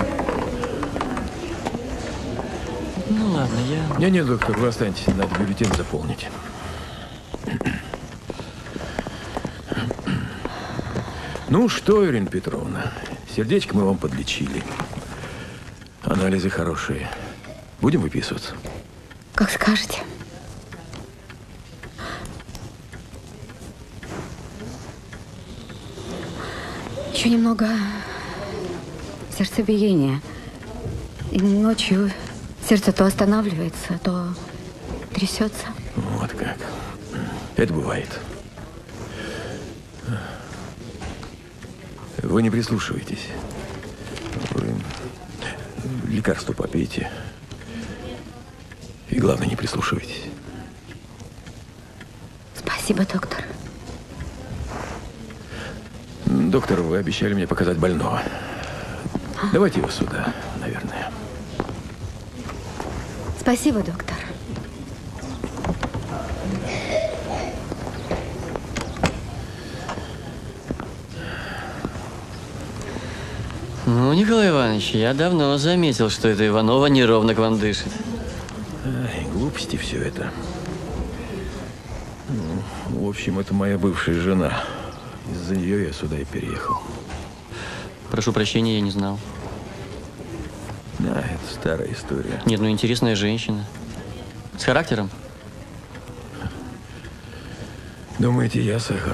Ну ладно, я... Не, не, доктор, вы останьтесь, надо бюллетень заполнить. Ну что, Ирина Петровна, сердечко мы вам подлечили. Анализы хорошие. Будем выписываться? Как скажете. Еще немного сердцебиения. И ночью сердце то останавливается, то трясется. Вот как. Это бывает. Вы не прислушиваетесь. Вы лекарство попейте. И главное, не прислушивайтесь. Спасибо, доктор. Доктор, вы обещали мне показать больного. А? Давайте его сюда, наверное. Спасибо, доктор. Ну, Николай Иванович, я давно заметил, что эта Иванова неровно к вам дышит. Ай, глупости все это. Ну, в общем, это моя бывшая жена. Из-за нее я сюда и переехал. Прошу прощения, я не знал. Да, это старая история. Нет, ну интересная женщина. С характером? Думаете, я сахар?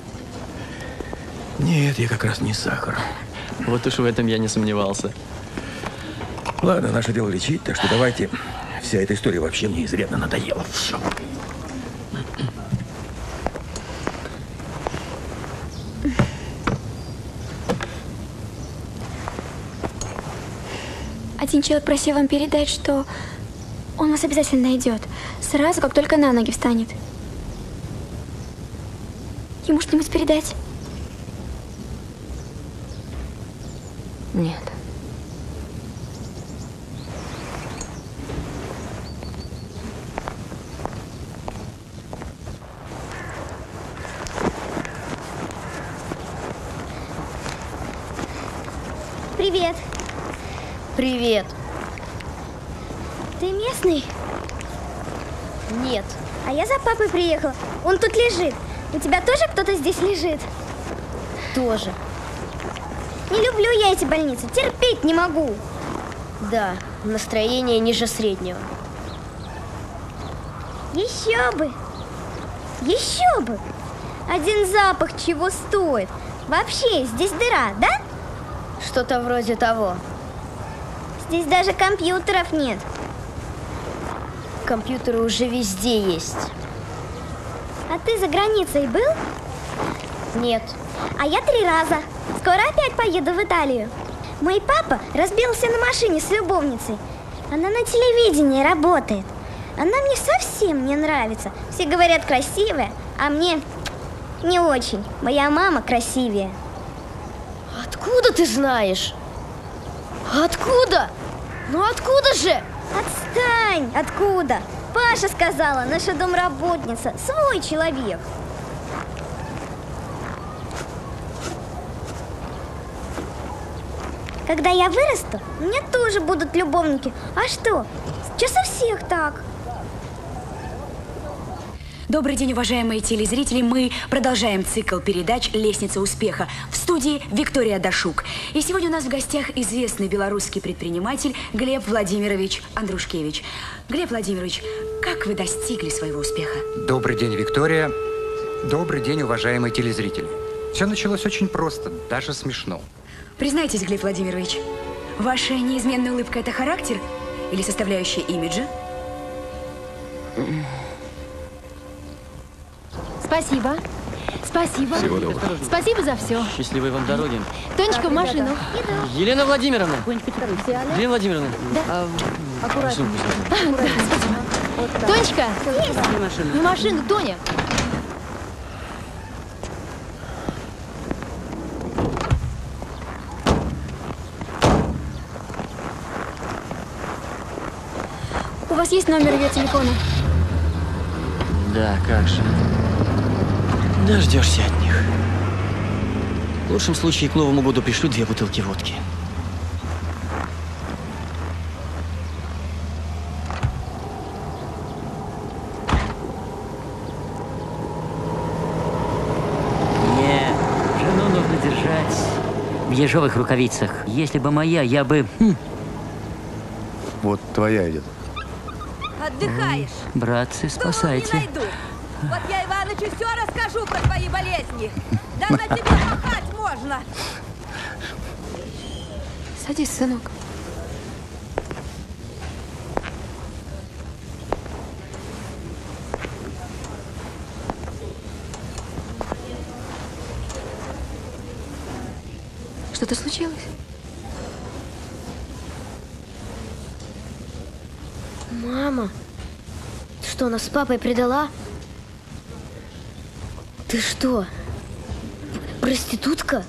Нет, я как раз не сахар. Вот уж в этом я не сомневался. Ладно, наше дело лечить, так что давайте. Вся эта история вообще мне изрядно надоела. Все. Один человек просил вам передать, что он вас обязательно найдет. Сразу, как только на ноги встанет. Ему что-нибудь передать? Нет. Привет. Привет. Ты местный? Нет. А я за папой приехала. Он тут лежит. У тебя тоже кто-то здесь лежит? Тоже. Не люблю я эти больницы. Терпеть не могу. Да, настроение ниже среднего. Еще бы. Еще бы. Один запах чего стоит. Вообще, здесь дыра, да? Что-то вроде того. Здесь даже компьютеров нет. Компьютеры уже везде есть. А ты за границей был? Нет. А я три раза. Скоро опять поеду в Италию. Мой папа разбился на машине с любовницей. Она на телевидении работает. Она мне совсем не нравится. Все говорят красивая, а мне не очень. Моя мама красивее. Откуда ты знаешь? Откуда? Ну откуда же? Отстань! Откуда? Паша сказала, наша домработница, свой человек. Когда я вырасту, у меня тоже будут любовники. А что? Сейчас у всех так. Добрый день, уважаемые телезрители. Мы продолжаем цикл передач «Лестница успеха». В студии Виктория Дашук. И сегодня у нас в гостях известный белорусский предприниматель Глеб Владимирович Андрушкевич. Глеб Владимирович, как вы достигли своего успеха? Добрый день, Виктория. Добрый день, уважаемые телезрители. Все началось очень просто, даже смешно. Признайтесь, Глеб Владимирович, ваша неизменная улыбка – это характер или составляющая имиджа? Спасибо. Спасибо. Всего доброго. Спасибо за все. Счастливой вам дороги. Тонечка, в машину. Елена Владимировна. Елена Владимировна. Да. Аккуратно. Спасибо. Тонечка. В машину. В машину, Тоня. У вас есть номер ее телефона? Да, как же. Дождешься от них. В лучшем случае к Новому году пришлю две бутылки водки. Нет, жену нужно держать в ежовых рукавицах. Если бы моя, я бы... Хм. Вот твоя идет. Отдыхаешь? Братцы, спасайте. Думал, не найду. Вот я Иванычу все расскажу про твои болезни. Да на тебе махать можно. Садись, сынок. Что-то случилось? Мама, ты что, нас с папой предала? Ты что, проститутка?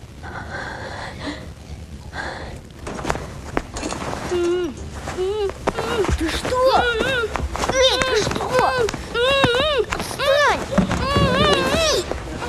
Ты что? Эй, ты что? Отстань! Иди!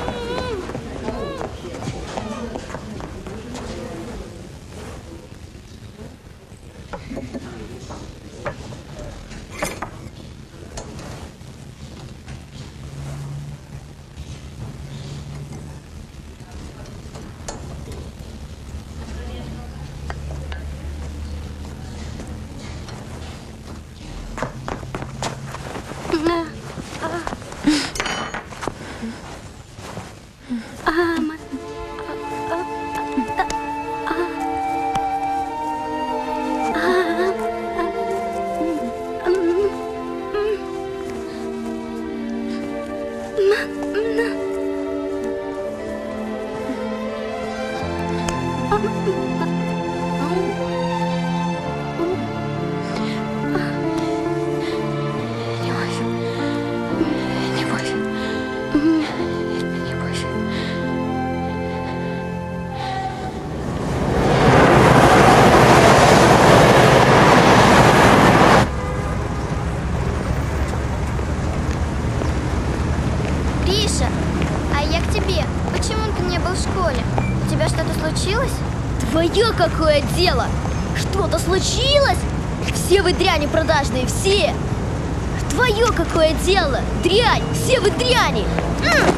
Гриша, а я к тебе. Почему ты не был в школе? У тебя что-то случилось? Твое какое дело? Что-то случилось? Все вы дряни продажные, все! Твое какое дело? Дрянь! Все вы дряни! М!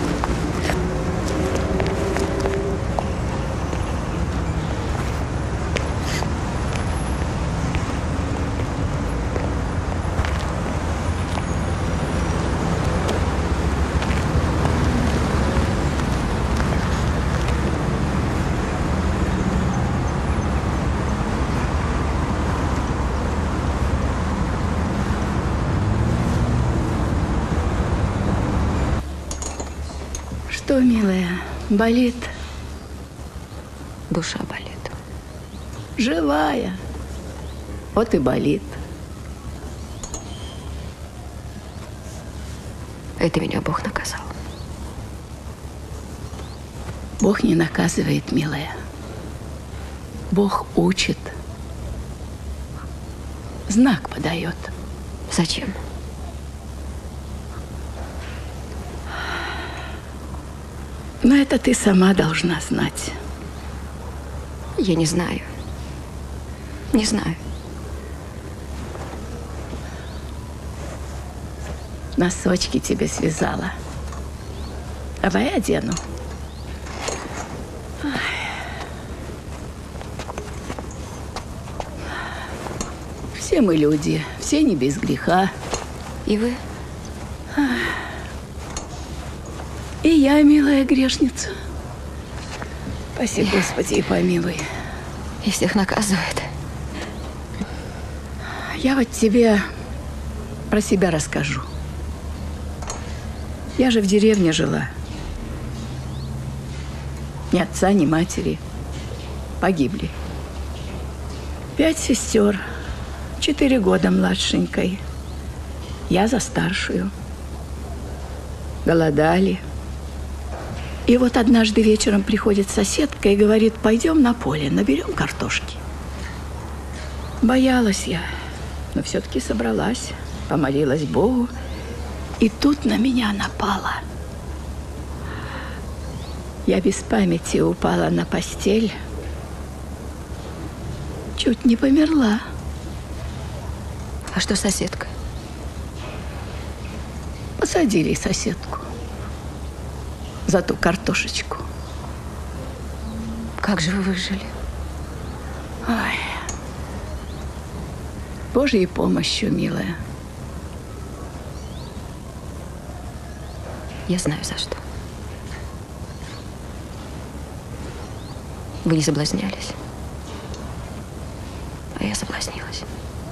Что, милая, болит? Душа болит. Живая. Вот и болит. Это меня Бог наказал. Бог не наказывает, милая. Бог учит. Знак подает. Зачем? Но это ты сама должна знать. Я не знаю. Не знаю. Носочки тебе связала. Давай одену. Все мы люди, все не без греха. И вы? И я, милая грешница. Спаси, Господи, и помилуй. И всех наказывает. Я вот тебе про себя расскажу. Я же в деревне жила. Ни отца, ни матери. Погибли. Пять сестер. Четыре года младшенькой. Я за старшую. Голодали. И вот однажды вечером приходит соседка и говорит: пойдем на поле, наберем картошки. Боялась я, но все-таки собралась, помолилась Богу. И тут на меня напала. Я без памяти упала на постель. Чуть не померла. А что соседка? Посадили соседку за ту картошечку. Как же вы выжили? Ой. Божьей помощью, милая. Я знаю, за что. Вы не соблазнялись. А я соблазнилась.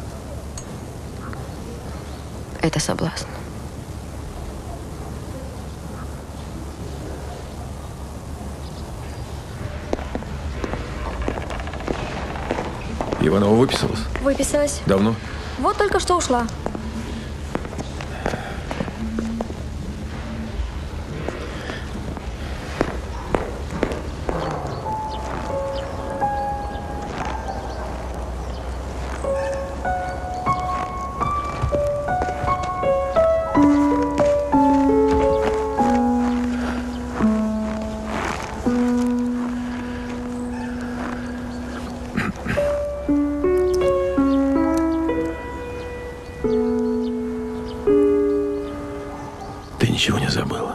Это соблазн. Иванова выписалась? Выписалась. Давно? Вот только что ушла. Ничего не забыла.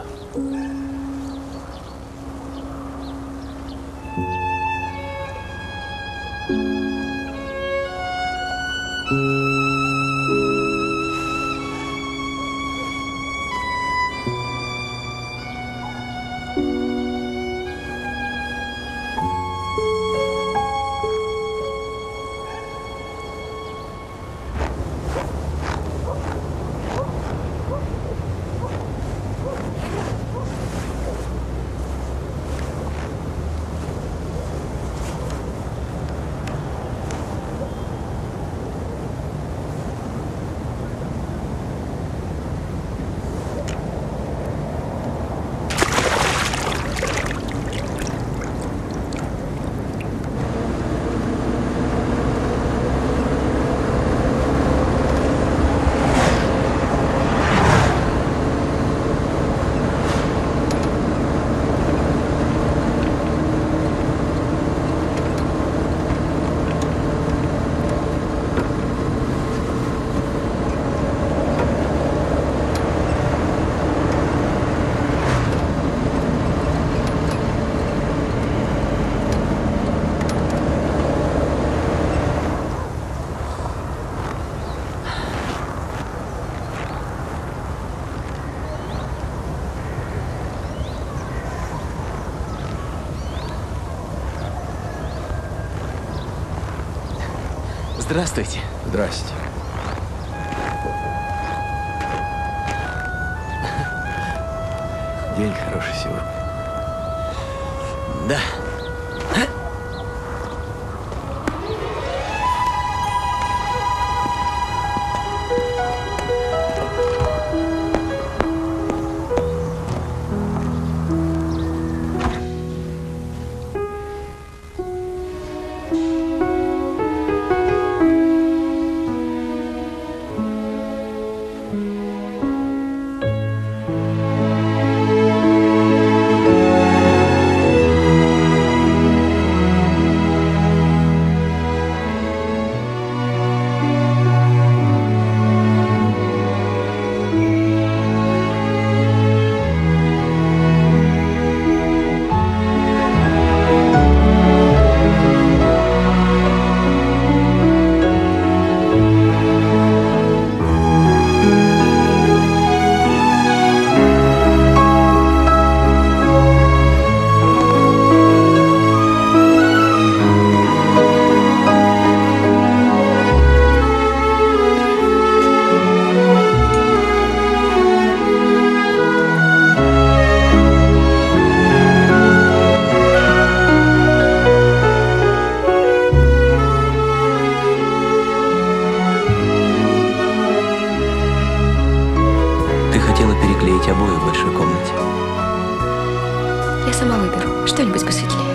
Здравствуйте. Здрасте. День хороший сегодня. Да. Переклеить обои в большой комнате. Я сама выберу что-нибудь посветлее.